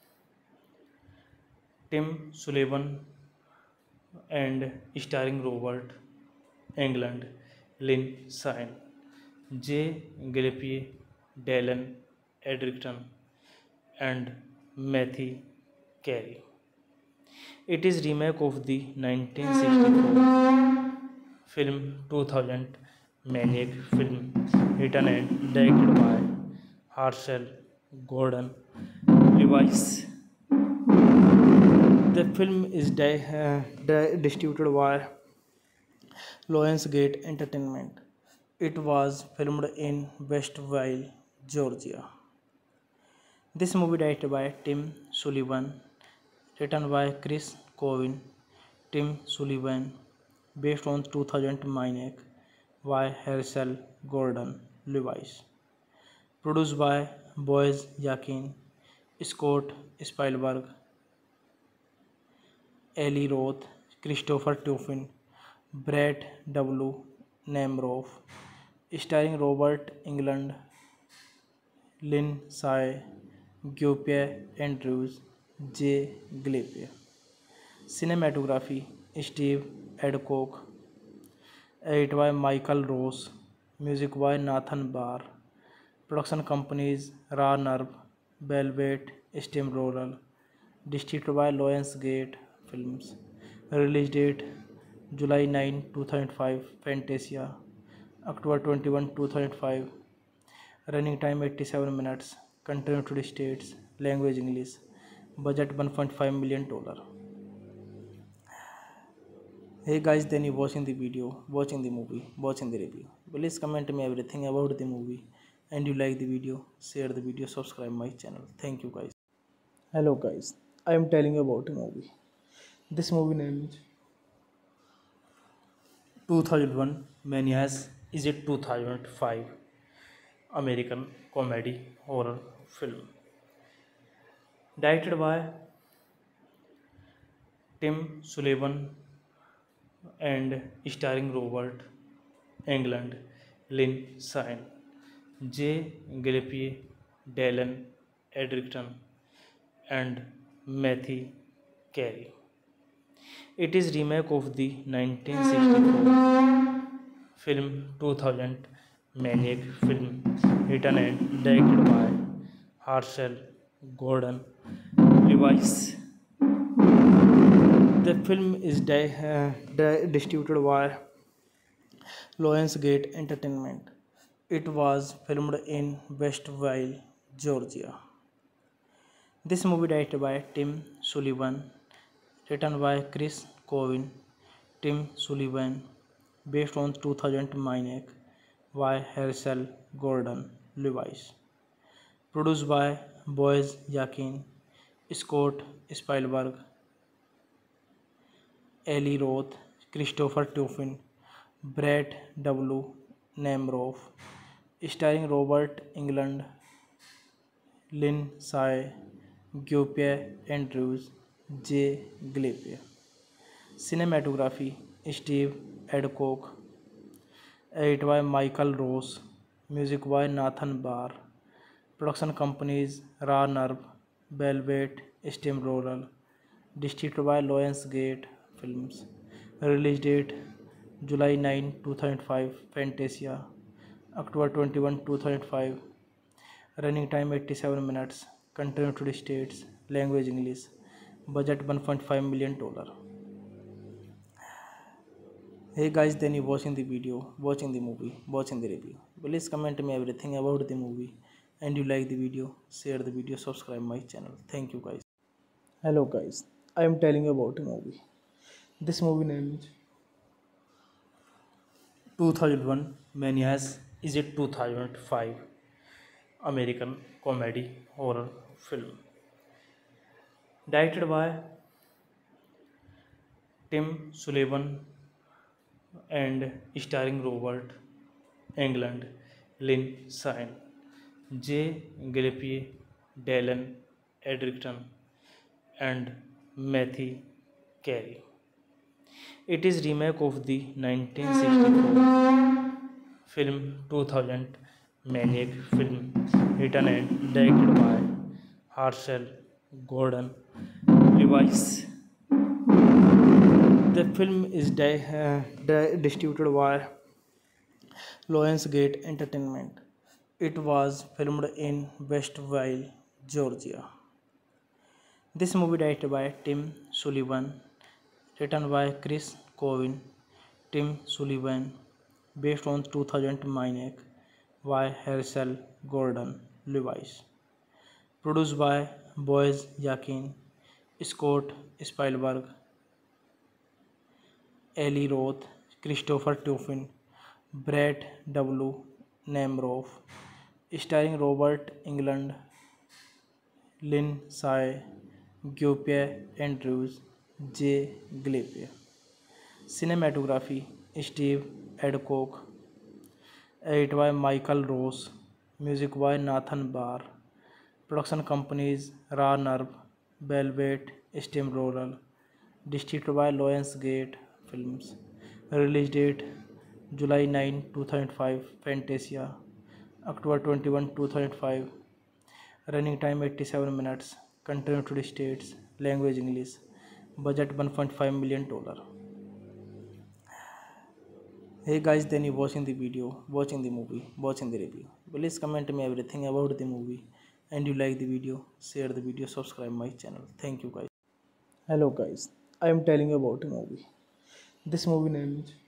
Tim Sullivan and starring Robert Englund, Lynn Sine, J. Gillespie, Dallin Edrington, and Matthew Carey. It is remake of the nineteen sixty-four film two thousand Maniac film, written and directed by Herschel Gordon Lewis. The film is di- uh, di- distributed by Lionsgate Entertainment. It was filmed in Westville, Georgia. This movie directed by Tim Sullivan, written by Chris Cowan, Tim Sullivan, based on two thousand Maniac by Herschel Gordon Lewis. Produced by Boaz Yakin, Scott Spielberg, Eli Roth, Christopher Tuffin, Brett W. Nemiroff, starring Robert Englund, Lynn Sai, Giuseppe Andrews, J. Gillespie. Cinematography Steve Adcock. Edited by Michael Ross. Music by Nathan Barr. Production companies Raw Nerve, Velvet, Steamroller. Distributed by Lionsgate Films. Release date July ninth, two thousand five. Fantasia. October twenty-first, two thousand five. Running time eighty-seven minutes. Country United States. Language English. Budget one point five million dollars. Hey guys, then you watching the video, watching the movie, watching the review. Please comment me everything about the movie, and you like the video, share the video, subscribe my channel. Thank you guys. Hello guys, I am telling you about a movie. This movie name is two thousand one Maniac is a two thousand five American comedy horror film. Directed by Tim Sullivan and starring Robert Englund, Lynn Sine, J. Gillespie, Dallin Edrington, and Matthew Carey. It is remake of the nineteen sixty-four film two thousand Maniac film, written and directed by Herschel Gordon Lewis. The film is di- uh, di- distributed by Lionsgate Entertainment. It was filmed in Westville, Georgia. This movie directed by Tim Sullivan, written by Chris Cowan, Tim Sullivan, based on two thousand Maniac by Herschel Gordon Lewis. Produced by Boaz Yakin, Scott Spielberg, Eli Roth, Christopher Tuffin, Brett W. Nemiroff, starring Robert Englund, Lynn Sai, Giuseppe Andrews, J. Gillespie. Cinematography Steve Adcock. Edited by Michael Ross. Music by Nathan Barr. Production companies Raw Nerve, Velvet, Steamroller. Distributed by Lionsgate Films. Release date July ninth, two thousand five. Fantasia. October twenty-first, two thousand five. Running time eighty-seven minutes. Country United States. Language English. Budget one point five million dollars. Hey guys, then you watching the video, watching the movie, watching the review. Please comment me everything about the movie, and you like the video, share the video, subscribe my channel. Thank you guys. Hello guys, I am telling you about a movie. This movie name is two thousand one Maniac is a two thousand five American comedy horror film. Directed by Tim Sullivan and starring Robert Englund, Lynn Sine, J. Gillespie, Dallin Edrington, and Matthew Carey. It is remake of the nineteen sixty-four film two thousand Maniac film, written and directed by Herschel Gordon Lewis. The film is di- uh, di- distributed by Lionsgate Entertainment. It was filmed in Westville, Georgia. This movie directed by Tim Sullivan, written by Chris Covin, Tim Sullivan, based on two thousand Maniac by Herschel Gordon Lewis, produced by Boaz Yakin, Scott Spielberg, Eli Roth, Christopher Tuffin, Brett W. Nemiroff, starring Robert Englund, Lindsay Giuseppe Andrews, J. Gillespie. Cinematography Steve Adcock. Edited by Michael Ross. Music by Nathan Barr. Production companies Raw Nerve, Velvet Steamroller. Distributed by Lionsgate Films. Release date July ninth, two thousand five. Fantasia. October twenty-first, two thousand five. Running time eighty-seven minutes. Country United States. Language English. Budget one point five million dollars. Hey guys, then you watching the video, watching the movie, watching the review. Please comment me everything about the movie, and you like the video, share the video, subscribe my channel. Thank you guys. Hello guys, I am telling you about a movie. This movie name is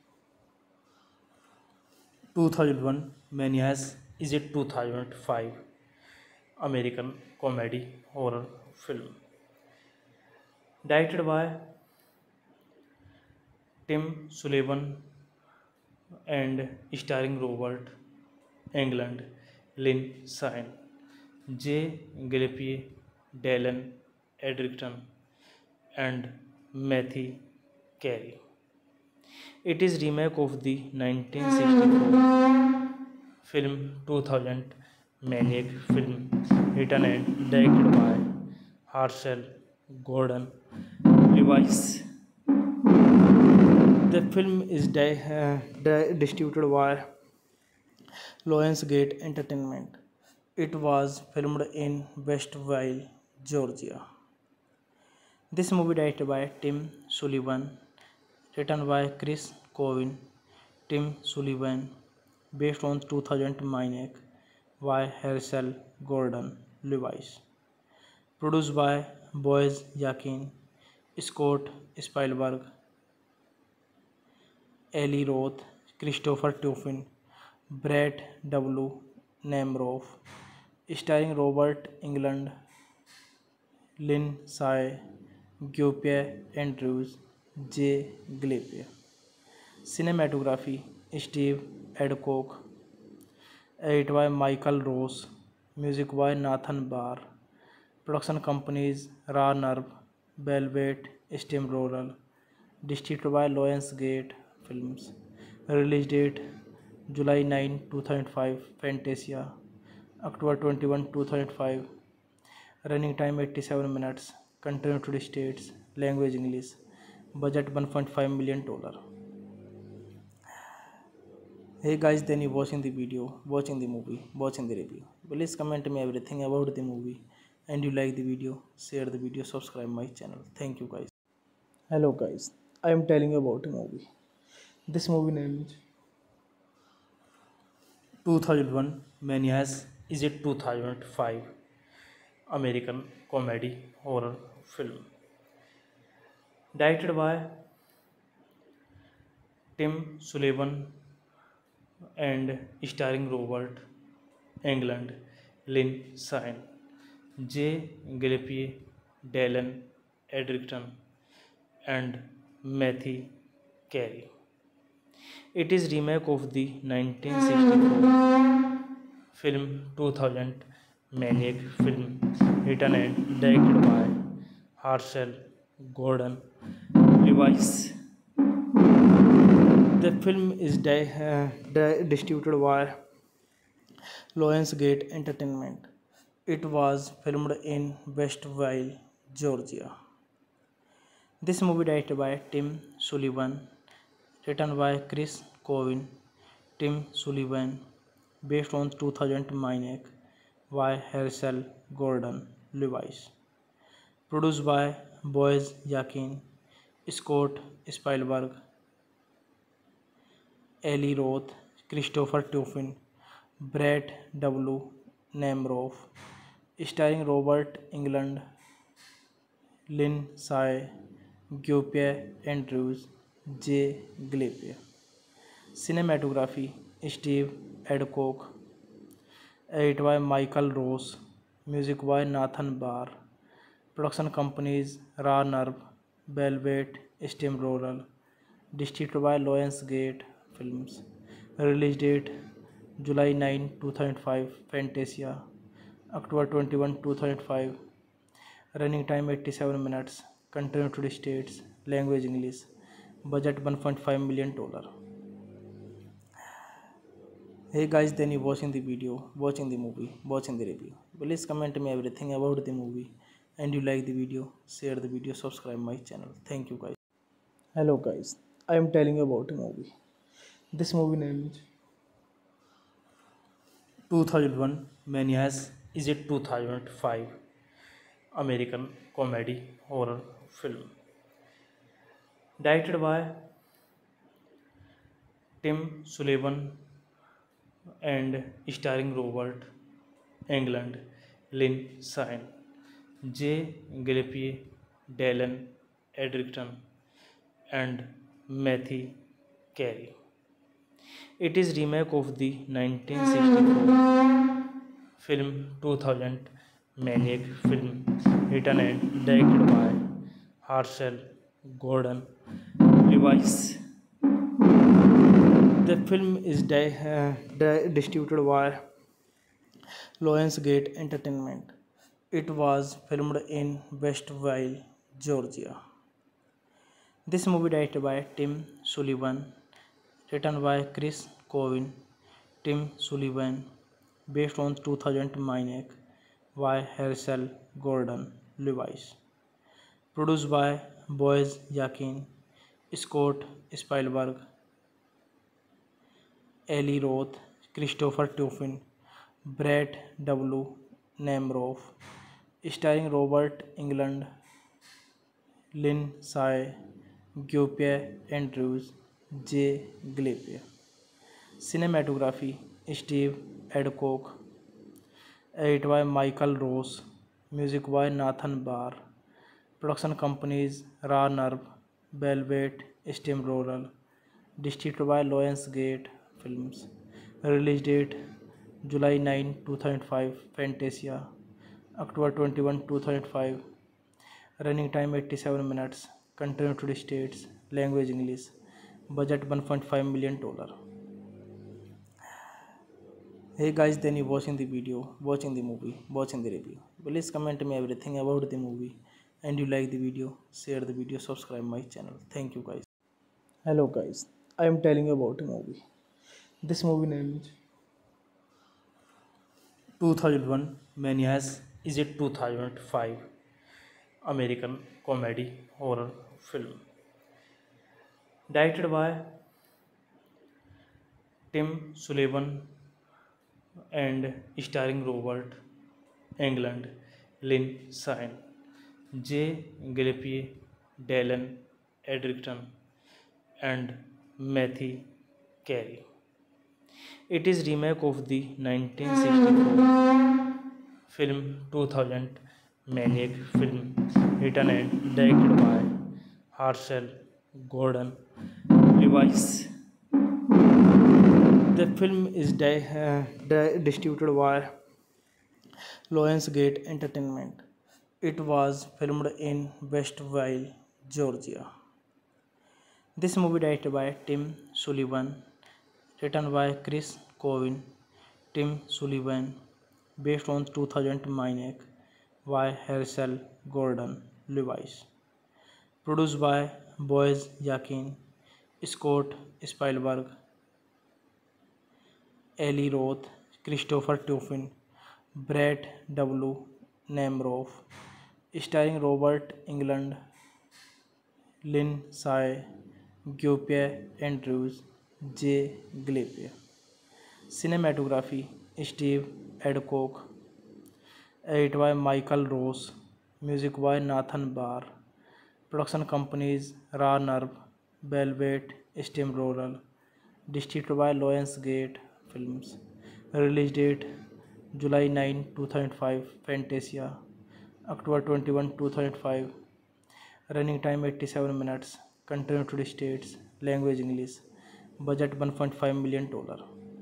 two thousand one Maniacs is a two thousand five American comedy horror film. Directed by Tim Sullivan and starring Robert Englund, Lynn Sine, J. Gillespie, Dallin Edgerton, and Matthew Carey. It is remake of the nineteen sixty-four film two thousand Maniac film, written and directed by Herschel Gordon Lewis. The film is di- uh, di- distributed by Lionsgate Entertainment. It was filmed in Westville, Georgia. This movie directed by Tim Sullivan, written by Chris Covin, Tim Sullivan, based on two thousand Maniac by Herschel Gordon Lewis, produced by Boaz Yakin, Scott Spielberg, Eli Roth, Christopher Tuffin, Brett W. Nemiroff, starring Robert Englund, Lindsay Giuseppe Andrews, J. Gillespie. Cinematography Steve Adcock. Edited by Michael Ross. Music by Nathan Barr. Production companies Raw Nerve, Velvet Steamroller. Distributed by Lionsgate Films. Release date July ninth, two thousand five. Fantasia. October twenty-first, two thousand five. Running time eighty-seven minutes. Country United States. Language English. Budget one point five million dollars. Hey guys, then you watching the video, watching the movie, watching the review. Please comment me everything about the movie, and you like the video, share the video, subscribe my channel. Thank you guys. Hello guys, I am telling you about a movie. This movie name is two thousand one Maniacs is a two thousand five American comedy horror film. Directed by Tim Sullivan and starring Robert Englund, Lynn Sine, J. Gillespie, Dallin Edgerton, and Matthew Carey. It is remake of the nineteen sixty-four film two thousand Maniac film, written and directed by Herschel Gordon Lewis. The film is di- uh, di- distributed by Lionsgate Entertainment. It was filmed in Westville, Georgia. This movie directed by Tim Sullivan, written by Chris Covin, Tim Sullivan, based on two thousand Maniac by Herschel Gordon Lewis, produced by Boaz Yakin, Scott Spielberg, Eli Roth, Christopher Tuffin, Brett W. Nemiroff, starring Robert Englund, Lindsay Giuseppe Andrews, J. Gillespie. Cinematography Steve Adcock. Edited by Michael Ross. Music by Nathan Barr. Production companies Raw Nerve, Velvet, Steamroller. Distributed by Lionsgate Films. Release date July ninth, two thousand five. Fantasia. October twenty-first, two thousand five. Running time eighty-seven minutes. Country United States. Language English. Budget one point five million dollars. Hey guys, then you watching the video, watching the movie, watching the review. Please comment me everything about the movie, and you like the video, share the video, subscribe my channel. Thank you guys. Hello guys, I am telling you about a movie. This movie name is two thousand one Manias is a two thousand five American comedy horror film. Directed by Tim Sullivan and starring Robert Englund, Lindsay, J. Gillespie, Dallin Edgerton, and Matthew Carey. It is remake of the nineteen sixty-four film two thousand Maniac film, written and directed by Herschel Gordon Lewis. The film is di- uh, di- distributed by Lionsgate Entertainment. It was filmed in Westville, Georgia. This movie directed by Tim Sullivan, written by Chris Cowan, Tim Sullivan, based on two thousand Maniac by Herschel Gordon Lewis. Produced by Boaz Yakin, Scott Spielberg, Eli Roth, Christopher Tuffin, Brett W. Nemiroff, starring Robert Englund, Lindsay Giuseppe Andrews, J. Gillespie. Cinematography Steve Adcock. Edited by Michael Ross. Music by Nathan Barr. Production companies Raw Nerve, Velvet, Steamroller. Distributed by Lionsgate Films. Release date July ninth, two thousand five. Fantasia. October twenty-first, two thousand five. Running time eighty-seven minutes. Country United States. Language English. Budget one point five million dollars. Hey guys, then you watching the video, watching the movie, watching the review. Please comment me everything about the movie, and you like the video, share the video, subscribe my channel. Thank you guys. Hello guys, I am telling you about a movie. This movie name is two thousand one Manias is a two thousand five American comedy horror film. Directed by Tim Sullivan and starring Robert Englund, Lindsay, J. Gillespie, Dallin Edgerton, and Matthew Carey. It is remake of the nineteen sixty-four film two thousand Maniac film, written and directed by Herschel Gordon Lewis. The film is di- uh, di- distributed by Lionsgate Entertainment. It was filmed in Westville, Georgia. This movie directed by Tim Sullivan, written by Chris Cowan, Tim Sullivan, based on two thousand Maniac by Herschel Gordon Lewis. Produced by Boaz Yakin, Scott Spielberg, Eli Roth, Christopher Tuffin, Brett W. Nemiroff, starring Robert Englund, Lindsay Giuseppe Andrews, J. Gillespie. Cinematography Steve Adcock. Edited by Michael Ross. Music by Nathan Barr. Production companies Raw Nerve, Velvet, Steamroller. distributed by Lionsgate Films. Release date July ninth, two thousand five. Fantasia, October twenty-first, two thousand five. Running time eighty-seven minutes. Country United States. Language English. Budget one point five million dollar.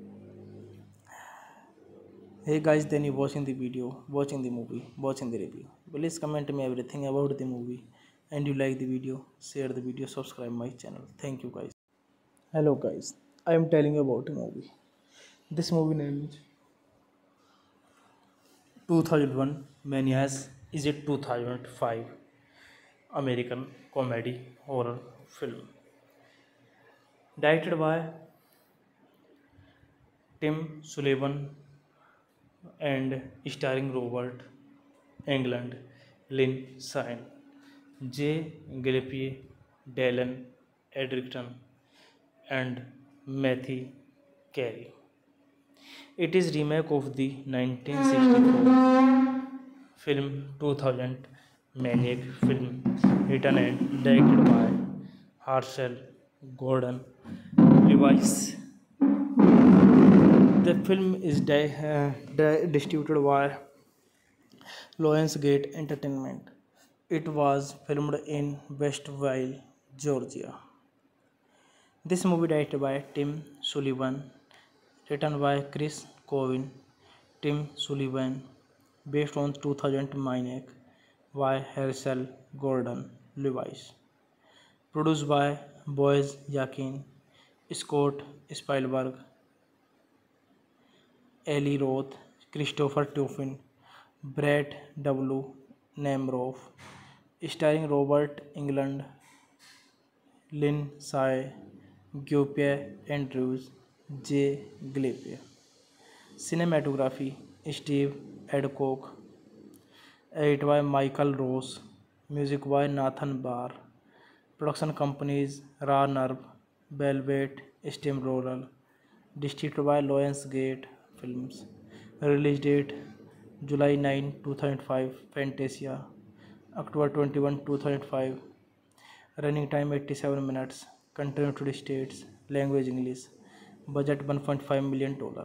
Hey guys, then you watching the video, watching the movie, watching the review. Please comment me everything about the movie, and you like the video, share the video, subscribe my channel. Thank you guys. Hello guys, I am telling you about a movie. This movie name is two thousand one Manias is a two thousand five American comedy horror film directed by Tim Sullivan and starring Robert Englund, Lynn Shine, J. Gillespie, Dallin Edgerton, and Matthew Carey. It is remake of the nineteen sixty-four film two thousand Maniac film, written and directed by Herschel Gordon Lewis. The film is di- uh, di- distributed by Lionsgate Entertainment. It was filmed in Westville, Georgia. This movie directed by Tim Sullivan, written by Chris Cowan, Tim Sullivan, based on two thousand Maniac by Herschel Gordon Lewis. Produced by Boaz Yakin, Scott Spielberg, Eli Roth, Christopher Tuffin, Brett W. Nemiroff, starring Robert Englund, Lynn Sy, Giuseppe Andrews, J. Gillespie. Cinematography Steve Adcock, edited by Michael Ross, music by Nathan Barr. Production companies Raw Nerve, Velvet Steamroller, distributed by Lionsgate Films. Release date July ninth, two thousand five. Fantasia, October twenty-first, two thousand five. Running time eighty-seven minutes. Country United States. Language English. Budget one point five million dollar.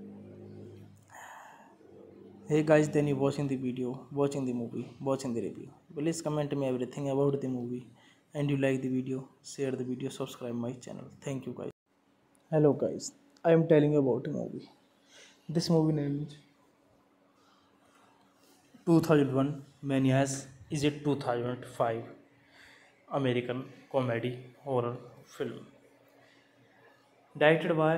Hey guys, then you watching the video, watching the movie, watching the review. Please comment me everything about the movie, and you like the video, share the video, subscribe my channel. Thank you guys. Hello guys, I am telling you about a movie. This movie name is two thousand one Manias is a two thousand five American comedy horror film directed by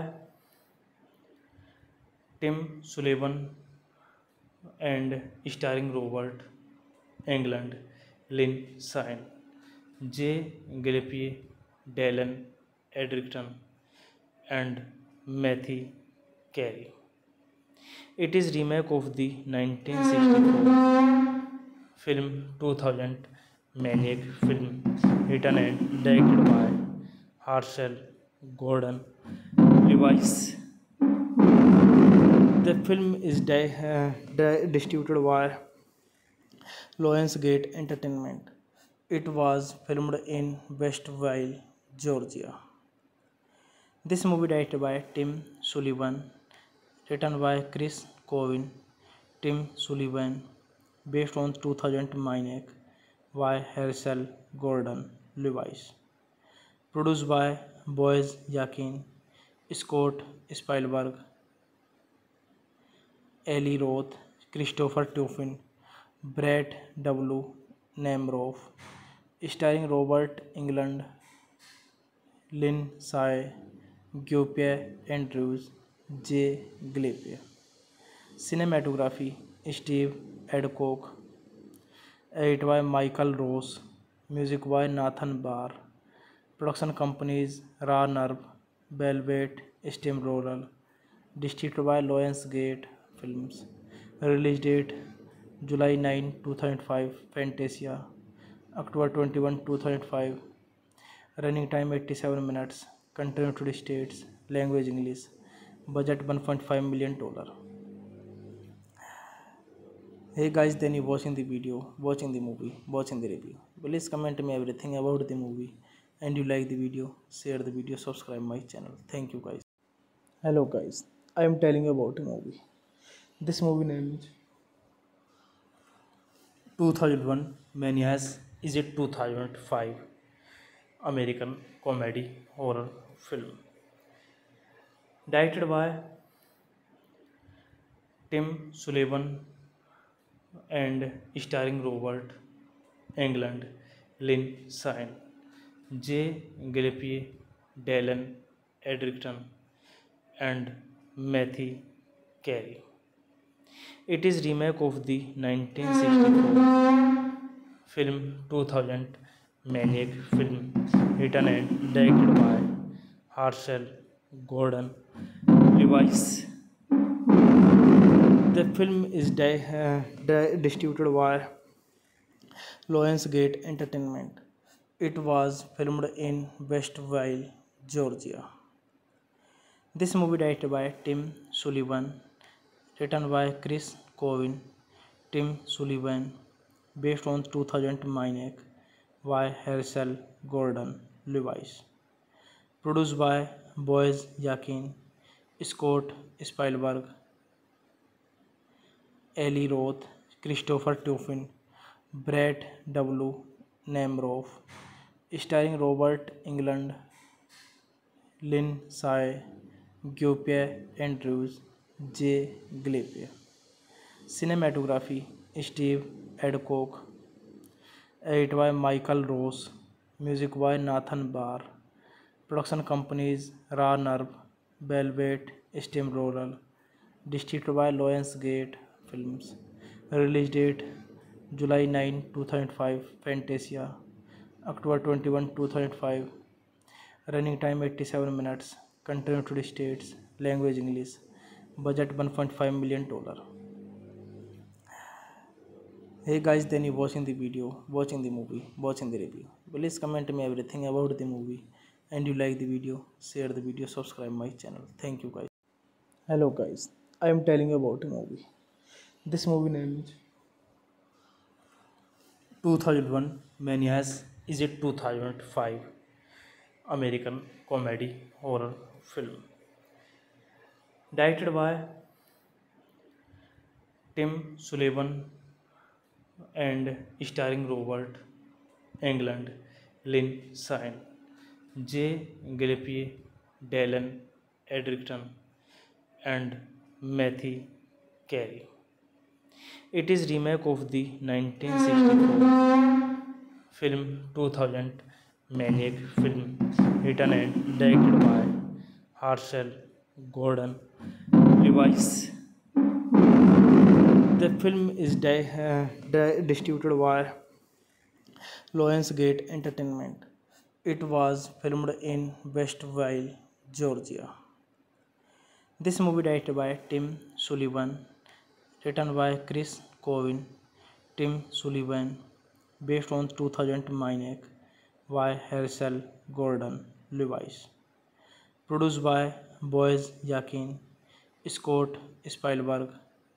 Tim Sullivan and starring Robert Englund, Lynn Shine, J. Gillespie, Dallin Edgerton, and Matthew Carey. It is remake of the nineteen sixty-four film two thousand Maniac film, written and directed by Herschel Gordon Lewis. The film is di- uh, di- distributed by Lionsgate Entertainment. It was filmed in Westville, Georgia. This movie directed by Tim Sullivan, written by Chris Cowan, Tim Sullivan, based on two thousand Maniac by Herschel Gordon Lewis. Produced by Boaz Yakin, Scott Spielberg, Eli Roth, Christopher Tuffin, Brett W. Nemiroff, starring Robert Englund, Lynn Sy, Giuseppe Andrews, J. Gillespie. Cinematography Steve Adcock, edited by Michael Ross, music by Nathan Barr. Production companies Raw Nerve, Velvet Steamroller, distributed by Lionsgate Films. Release date July ninth, two thousand five. Fantasia, October twenty-first, two thousand five. Running time eighty-seven minutes. Country United States. Language English. Budget one point five million dollar. Hey guys, then you watching the video, watching the movie, watching the review. Please comment me everything about the movie, and you like the video, share the video, subscribe my channel. Thank you guys. Hello guys, I am telling you about a movie. This movie name is two thousand one Manias. Is it two thousand five American comedy horror film directed by Tim Sullivan and starring Robert Englund, Lynn Sine, J. Gillespie, Dallin Edgerton, and Matthew Carey. It is remake of the nineteen sixty-four film two thousand Maniac film, written and directed by Herschel Gordon Lewis. The film is di- uh, di- distributed by Lionsgate Entertainment. It was filmed in Westville, Georgia. This movie directed by Tim Sullivan, written by Chris Covin, Tim Sullivan, based on two thousand Maniac by Herschel Gordon Lewis. Produced by Boaz Yakin, Scott Spielberg, Eli Roth, Christopher Tuffin, Brett W. Nemiroff, starring Robert Englund, Lynn Sy, Guy Andrews, J. Gillespie. Cinematography Steve Adcock. Edited by Michael Ross. Music by Nathan Barr. Production companies Raw Nerve, Velvet Steamroller. Distributed by Lionsgate Films. Release date July ninth, two thousand five. Fantasia. October twenty-first, two thousand five. Running time eighty-seven minutes. Country United States. Language English. Budget one point five million dollars. Hey guys, then you watching the video, watching the movie, watching the review. Please comment me everything about the movie, and you like the video, share the video, subscribe my channel. Thank you guys. Hello guys, I am telling you about a movie. This movie name is two thousand one Manias. Is it two thousand five American comedy horror film directed by Tim Sullivan and starring Robert Englund, Lynn Sine, J. Gillespie, Dallin Edgerton, and Matthew Carey. It is remake of the nineteen sixty-four film two thousand Maniac film, written and directed by Herschel Gordon Lewis. The film is di- uh, di- distributed by Lionsgate Entertainment. It was filmed in Westville, Georgia. This movie directed by Tim Sullivan, written by Chris Covin, Tim Sullivan, based on two thousand Maniac by Herschel Gordon Lewis. Produced by Boaz Yakin, Scott Spielberg,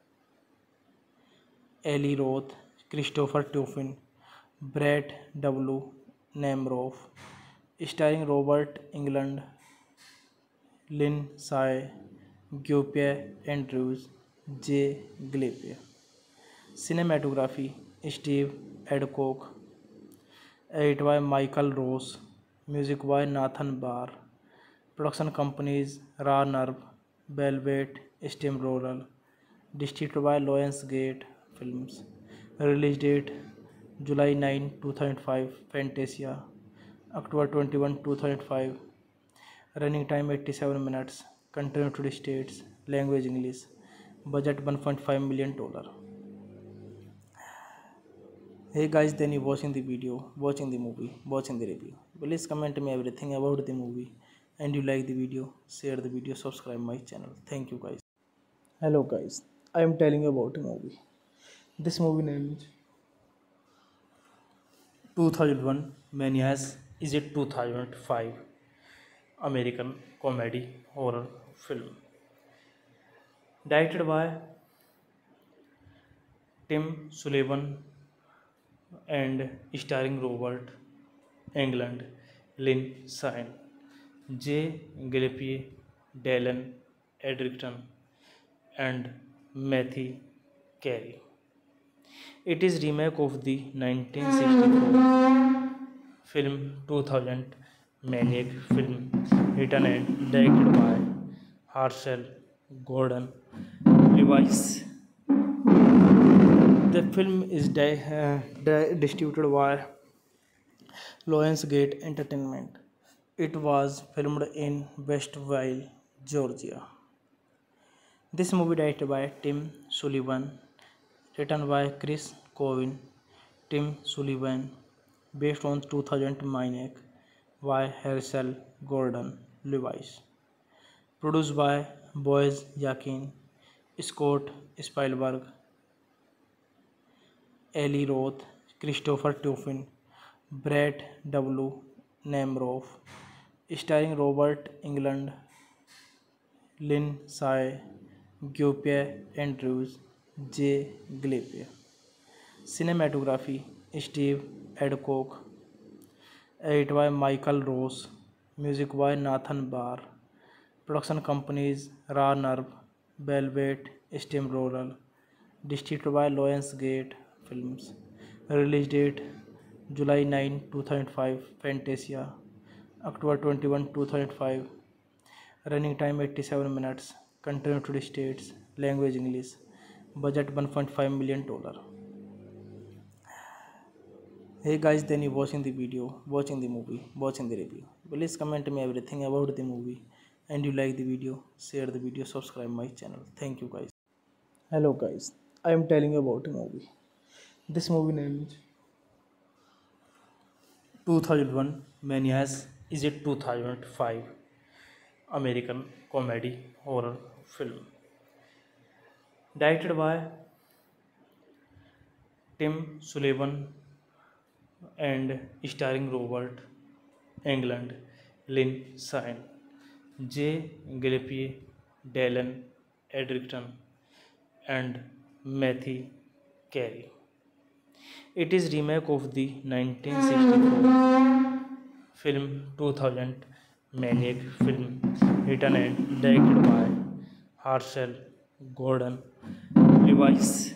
Eli Roth, Christopher Tuffin, Brett W. Nemiroff, starring Robert Englund, Lynn Sy, Guy Andrews, J. Gillespie. Cinematography Steve Adcock. Edited by Michael Ross. Music by Nathan Barr. Production companies Raw Nerve, Velvet Steamroller. Distributed by Lionsgate Films. Release date July ninth, two thousand five. Fantasia. October twenty-first, two thousand five. Running time eighty-seven minutes. Country United States. Language English. Budget one point five million dollars. Hey guys, then you watching the video, watching the movie, watching the review. Please comment me everything about the movie, and you like the video, share the video, subscribe my channel. Thank you guys. Hello guys, I am telling you about a movie. This movie name is two thousand one Manias. Is it two thousand five American comedy horror film directed by Tim Sullivan and starring Robert Englund, Lynn Sine, J. Gillespie, Dallin Edrington, and Matthew Carey. It is remake of the nineteen sixty-four film two thousand Maniac film, written and directed by Herschel Gordon Lewis. The film is di- uh, di- distributed by Lionsgate Entertainment. It was filmed in Westville, Georgia. This movie directed by Tim Sullivan, written by Chris Cowan, Tim Sullivan, based on two thousand Maniac by Herschel Gordon Lewis, produced by Boaz Yakin, Scott Spielberg, Eli Roth, Christopher Tuffin, Brett W. Nemiroff, starring Robert Englund, Lynn Sai, Giuseppe Andrews, J. Gillespie. Cinematography Steve Adcock, edited by Michael Ross, music by Nathan Barr, production companies Raw Nerve, Velvet Steamroller, distributed by Lionsgate Films. Release date July ninth, two thousand five, Fantasia, October twenty-first, two thousand five, running time eighty-seven minutes, country United States, language English, budget one point five million dollar. Hey guys, then you watching the video, watching the movie, watching the review. Please comment me everything about the movie, and you like the video, share the video, subscribe my channel. Thank you guys. Hello guys, I am telling you about a movie. This movie name is two thousand one Maniac is a two thousand five American comedy horror film directed by Tim Sullivan and starring Robert Englund, Lynn Sine, J. Gillespie, Dallin Edrington, and Matthew Carey. It is remake of the nineteen sixty-four film two thousand Maniac film, written and directed by Herschel Gordon Lewis.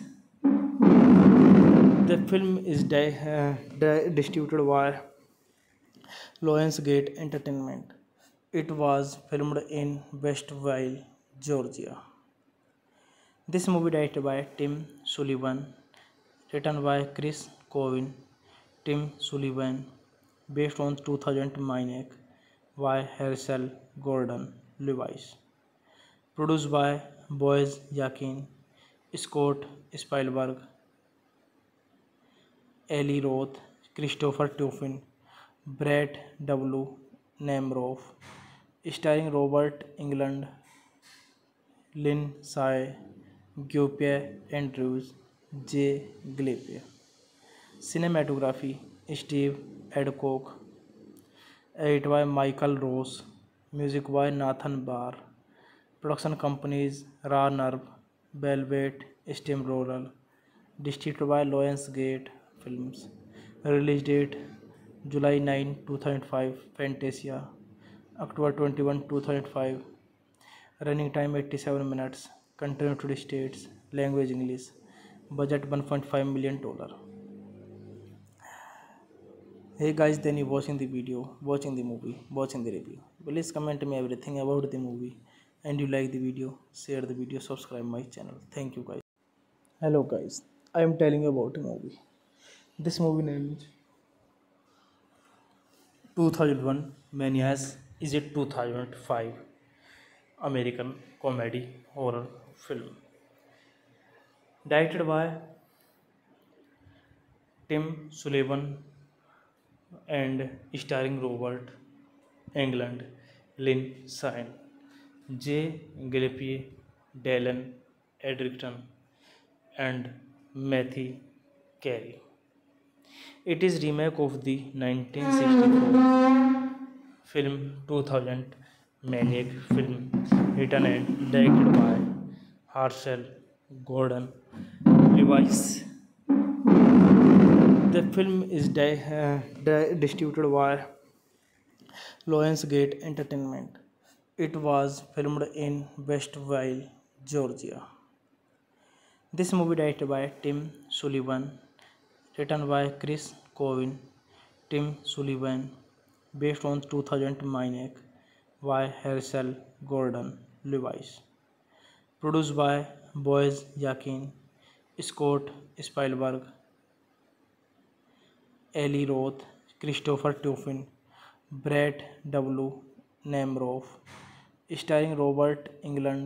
The film is di- uh, di- distributed by Lionsgate Entertainment. It was filmed in Westville, Georgia. This movie directed by Tim Sullivan, written by Chris Cowan, Tim Sullivan, based on two thousand Maniac by Herschel Gordon Lewis, produced by Boaz Yakin, Scott Spielberg, Eli Roth, Christopher Tuffin, Brett W. Nemiroff, starring Robert Englund, Lynn Sai, Giuseppe Andrews, J. Gillespie. Cinematography Steve Adcock, edited by Michael Ross, music by Nathan Barr, production companies Raw Nerve, Velvet Steamroller, distributed by Lionsgate Films. Release date July ninth, two thousand five, Fantasia, October twenty-first, two thousand five, running time eighty-seven minutes, country United States, language English, budget one point five million dollar. Hey guys, then you watching the video, watching the movie, watching the review. Please comment me everything about the movie, and you like the video, share the video, subscribe my channel. Thank you guys. Hello guys, I am telling you about a movie. This movie name is two thousand one Maniac is a two thousand five American comedy horror film directed by Tim Sullivan and starring Robert Englund, Lynn Sine, J. Gillespie, Dallin Edrington, and Matthew Carey. It is remake of the nineteen sixty-four film two thousand Maniac film, written and directed by Herschel Gordon Lewis. The film is di- uh, di- distributed by Lionsgate Entertainment. It was filmed in Westville, Georgia. This movie directed by Tim Sullivan, written by Chris Covin, Tim Sullivan, based on two thousand Maniac by Herschel Gordon Lewis, produced by Boaz Yakin, Scott Spielberg, Eli Roth, Christopher Tuffin, Brett W. Nemiroff, starring Robert Englund,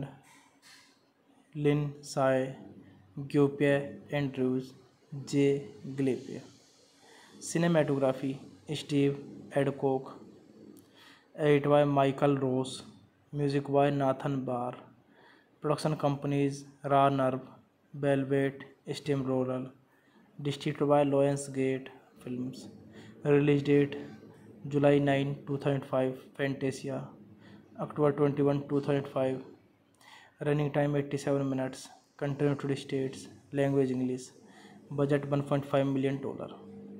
Lindsay Guppe Andrews, J. Gillespie. Cinematography Steve Adcock. Edited by Michael Ross. Music by Nathan Barr. Production companies Raw Nerve, Velvet Steamroller. Distributed by Lionsgate Films. Release date July ninth, two thousand five. Fantasia. October twenty-first, two thousand five. Running time eighty-seven minutes. Country United States. Language English. Budget one point five million dollars.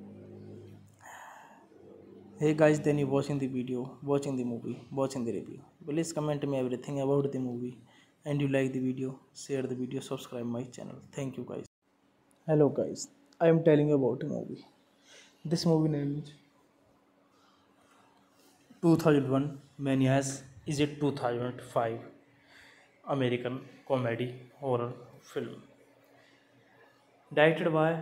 Hey guys, then you watching the video, watching the movie, watching the review. Please comment me everything about the movie, and you like the video, share the video, subscribe my channel. Thank you guys. Hello guys, I am telling you about a movie. This movie name is two thousand one Manias. Is it two thousand five American comedy horror film. Directed by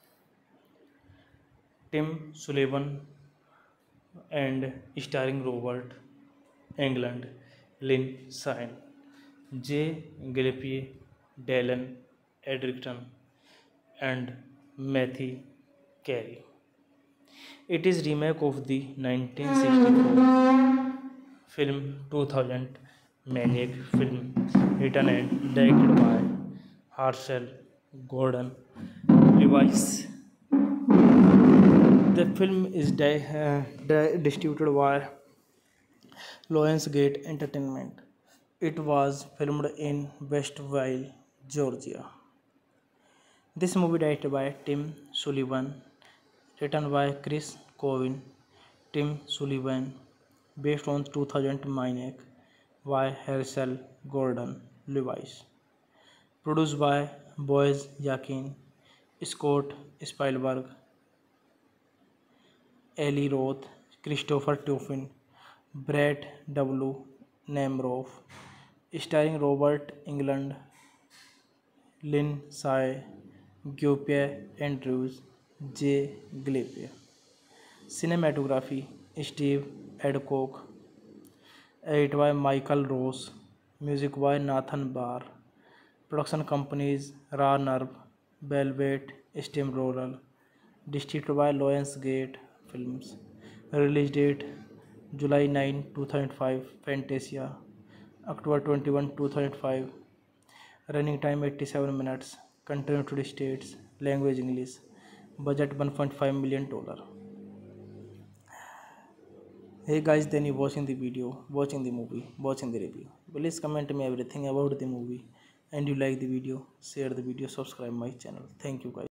Tim Sullivan and starring Robert Englund, Lynn Sine, J. Gillespie, Dallin Edgerton, and Matthew Carey. It is remake of the nineteen sixty-four film two thousand Maniac film, written and directed by Herschel Gordon Lewis. The film is di- uh, di- distributed by Lionsgate Entertainment. It was filmed in Westville, Georgia. This movie directed by Tim Sullivan, written by Chris Covin, Tim Sullivan, based on two thousand Maniac by Herschel Gordon Lewis, produced by Boaz Yakin, Scott Spielberg, Eli Roth, Christopher Tuffin, Brett W. Nemiroff, starring Robert Englund, Lindsay Guppe Andrews, J. Gillespie. Cinematography Steve Adcock. Edited by Michael Ross. Music by Nathan Barr. Production companies Raw Nerve, Velvet Steamroller. Distributed by Lionsgate Films. Release date July ninth, two thousand five. Fantasia. October twenty-first, two thousand five. Running time eighty-seven minutes. Country United States. Language English. Budget one point five million dollars. Hey guys, then you watching the video, watching the movie, watching the review. Please comment me everything about the movie, and you like the video, share the video, subscribe my channel. Thank you guys.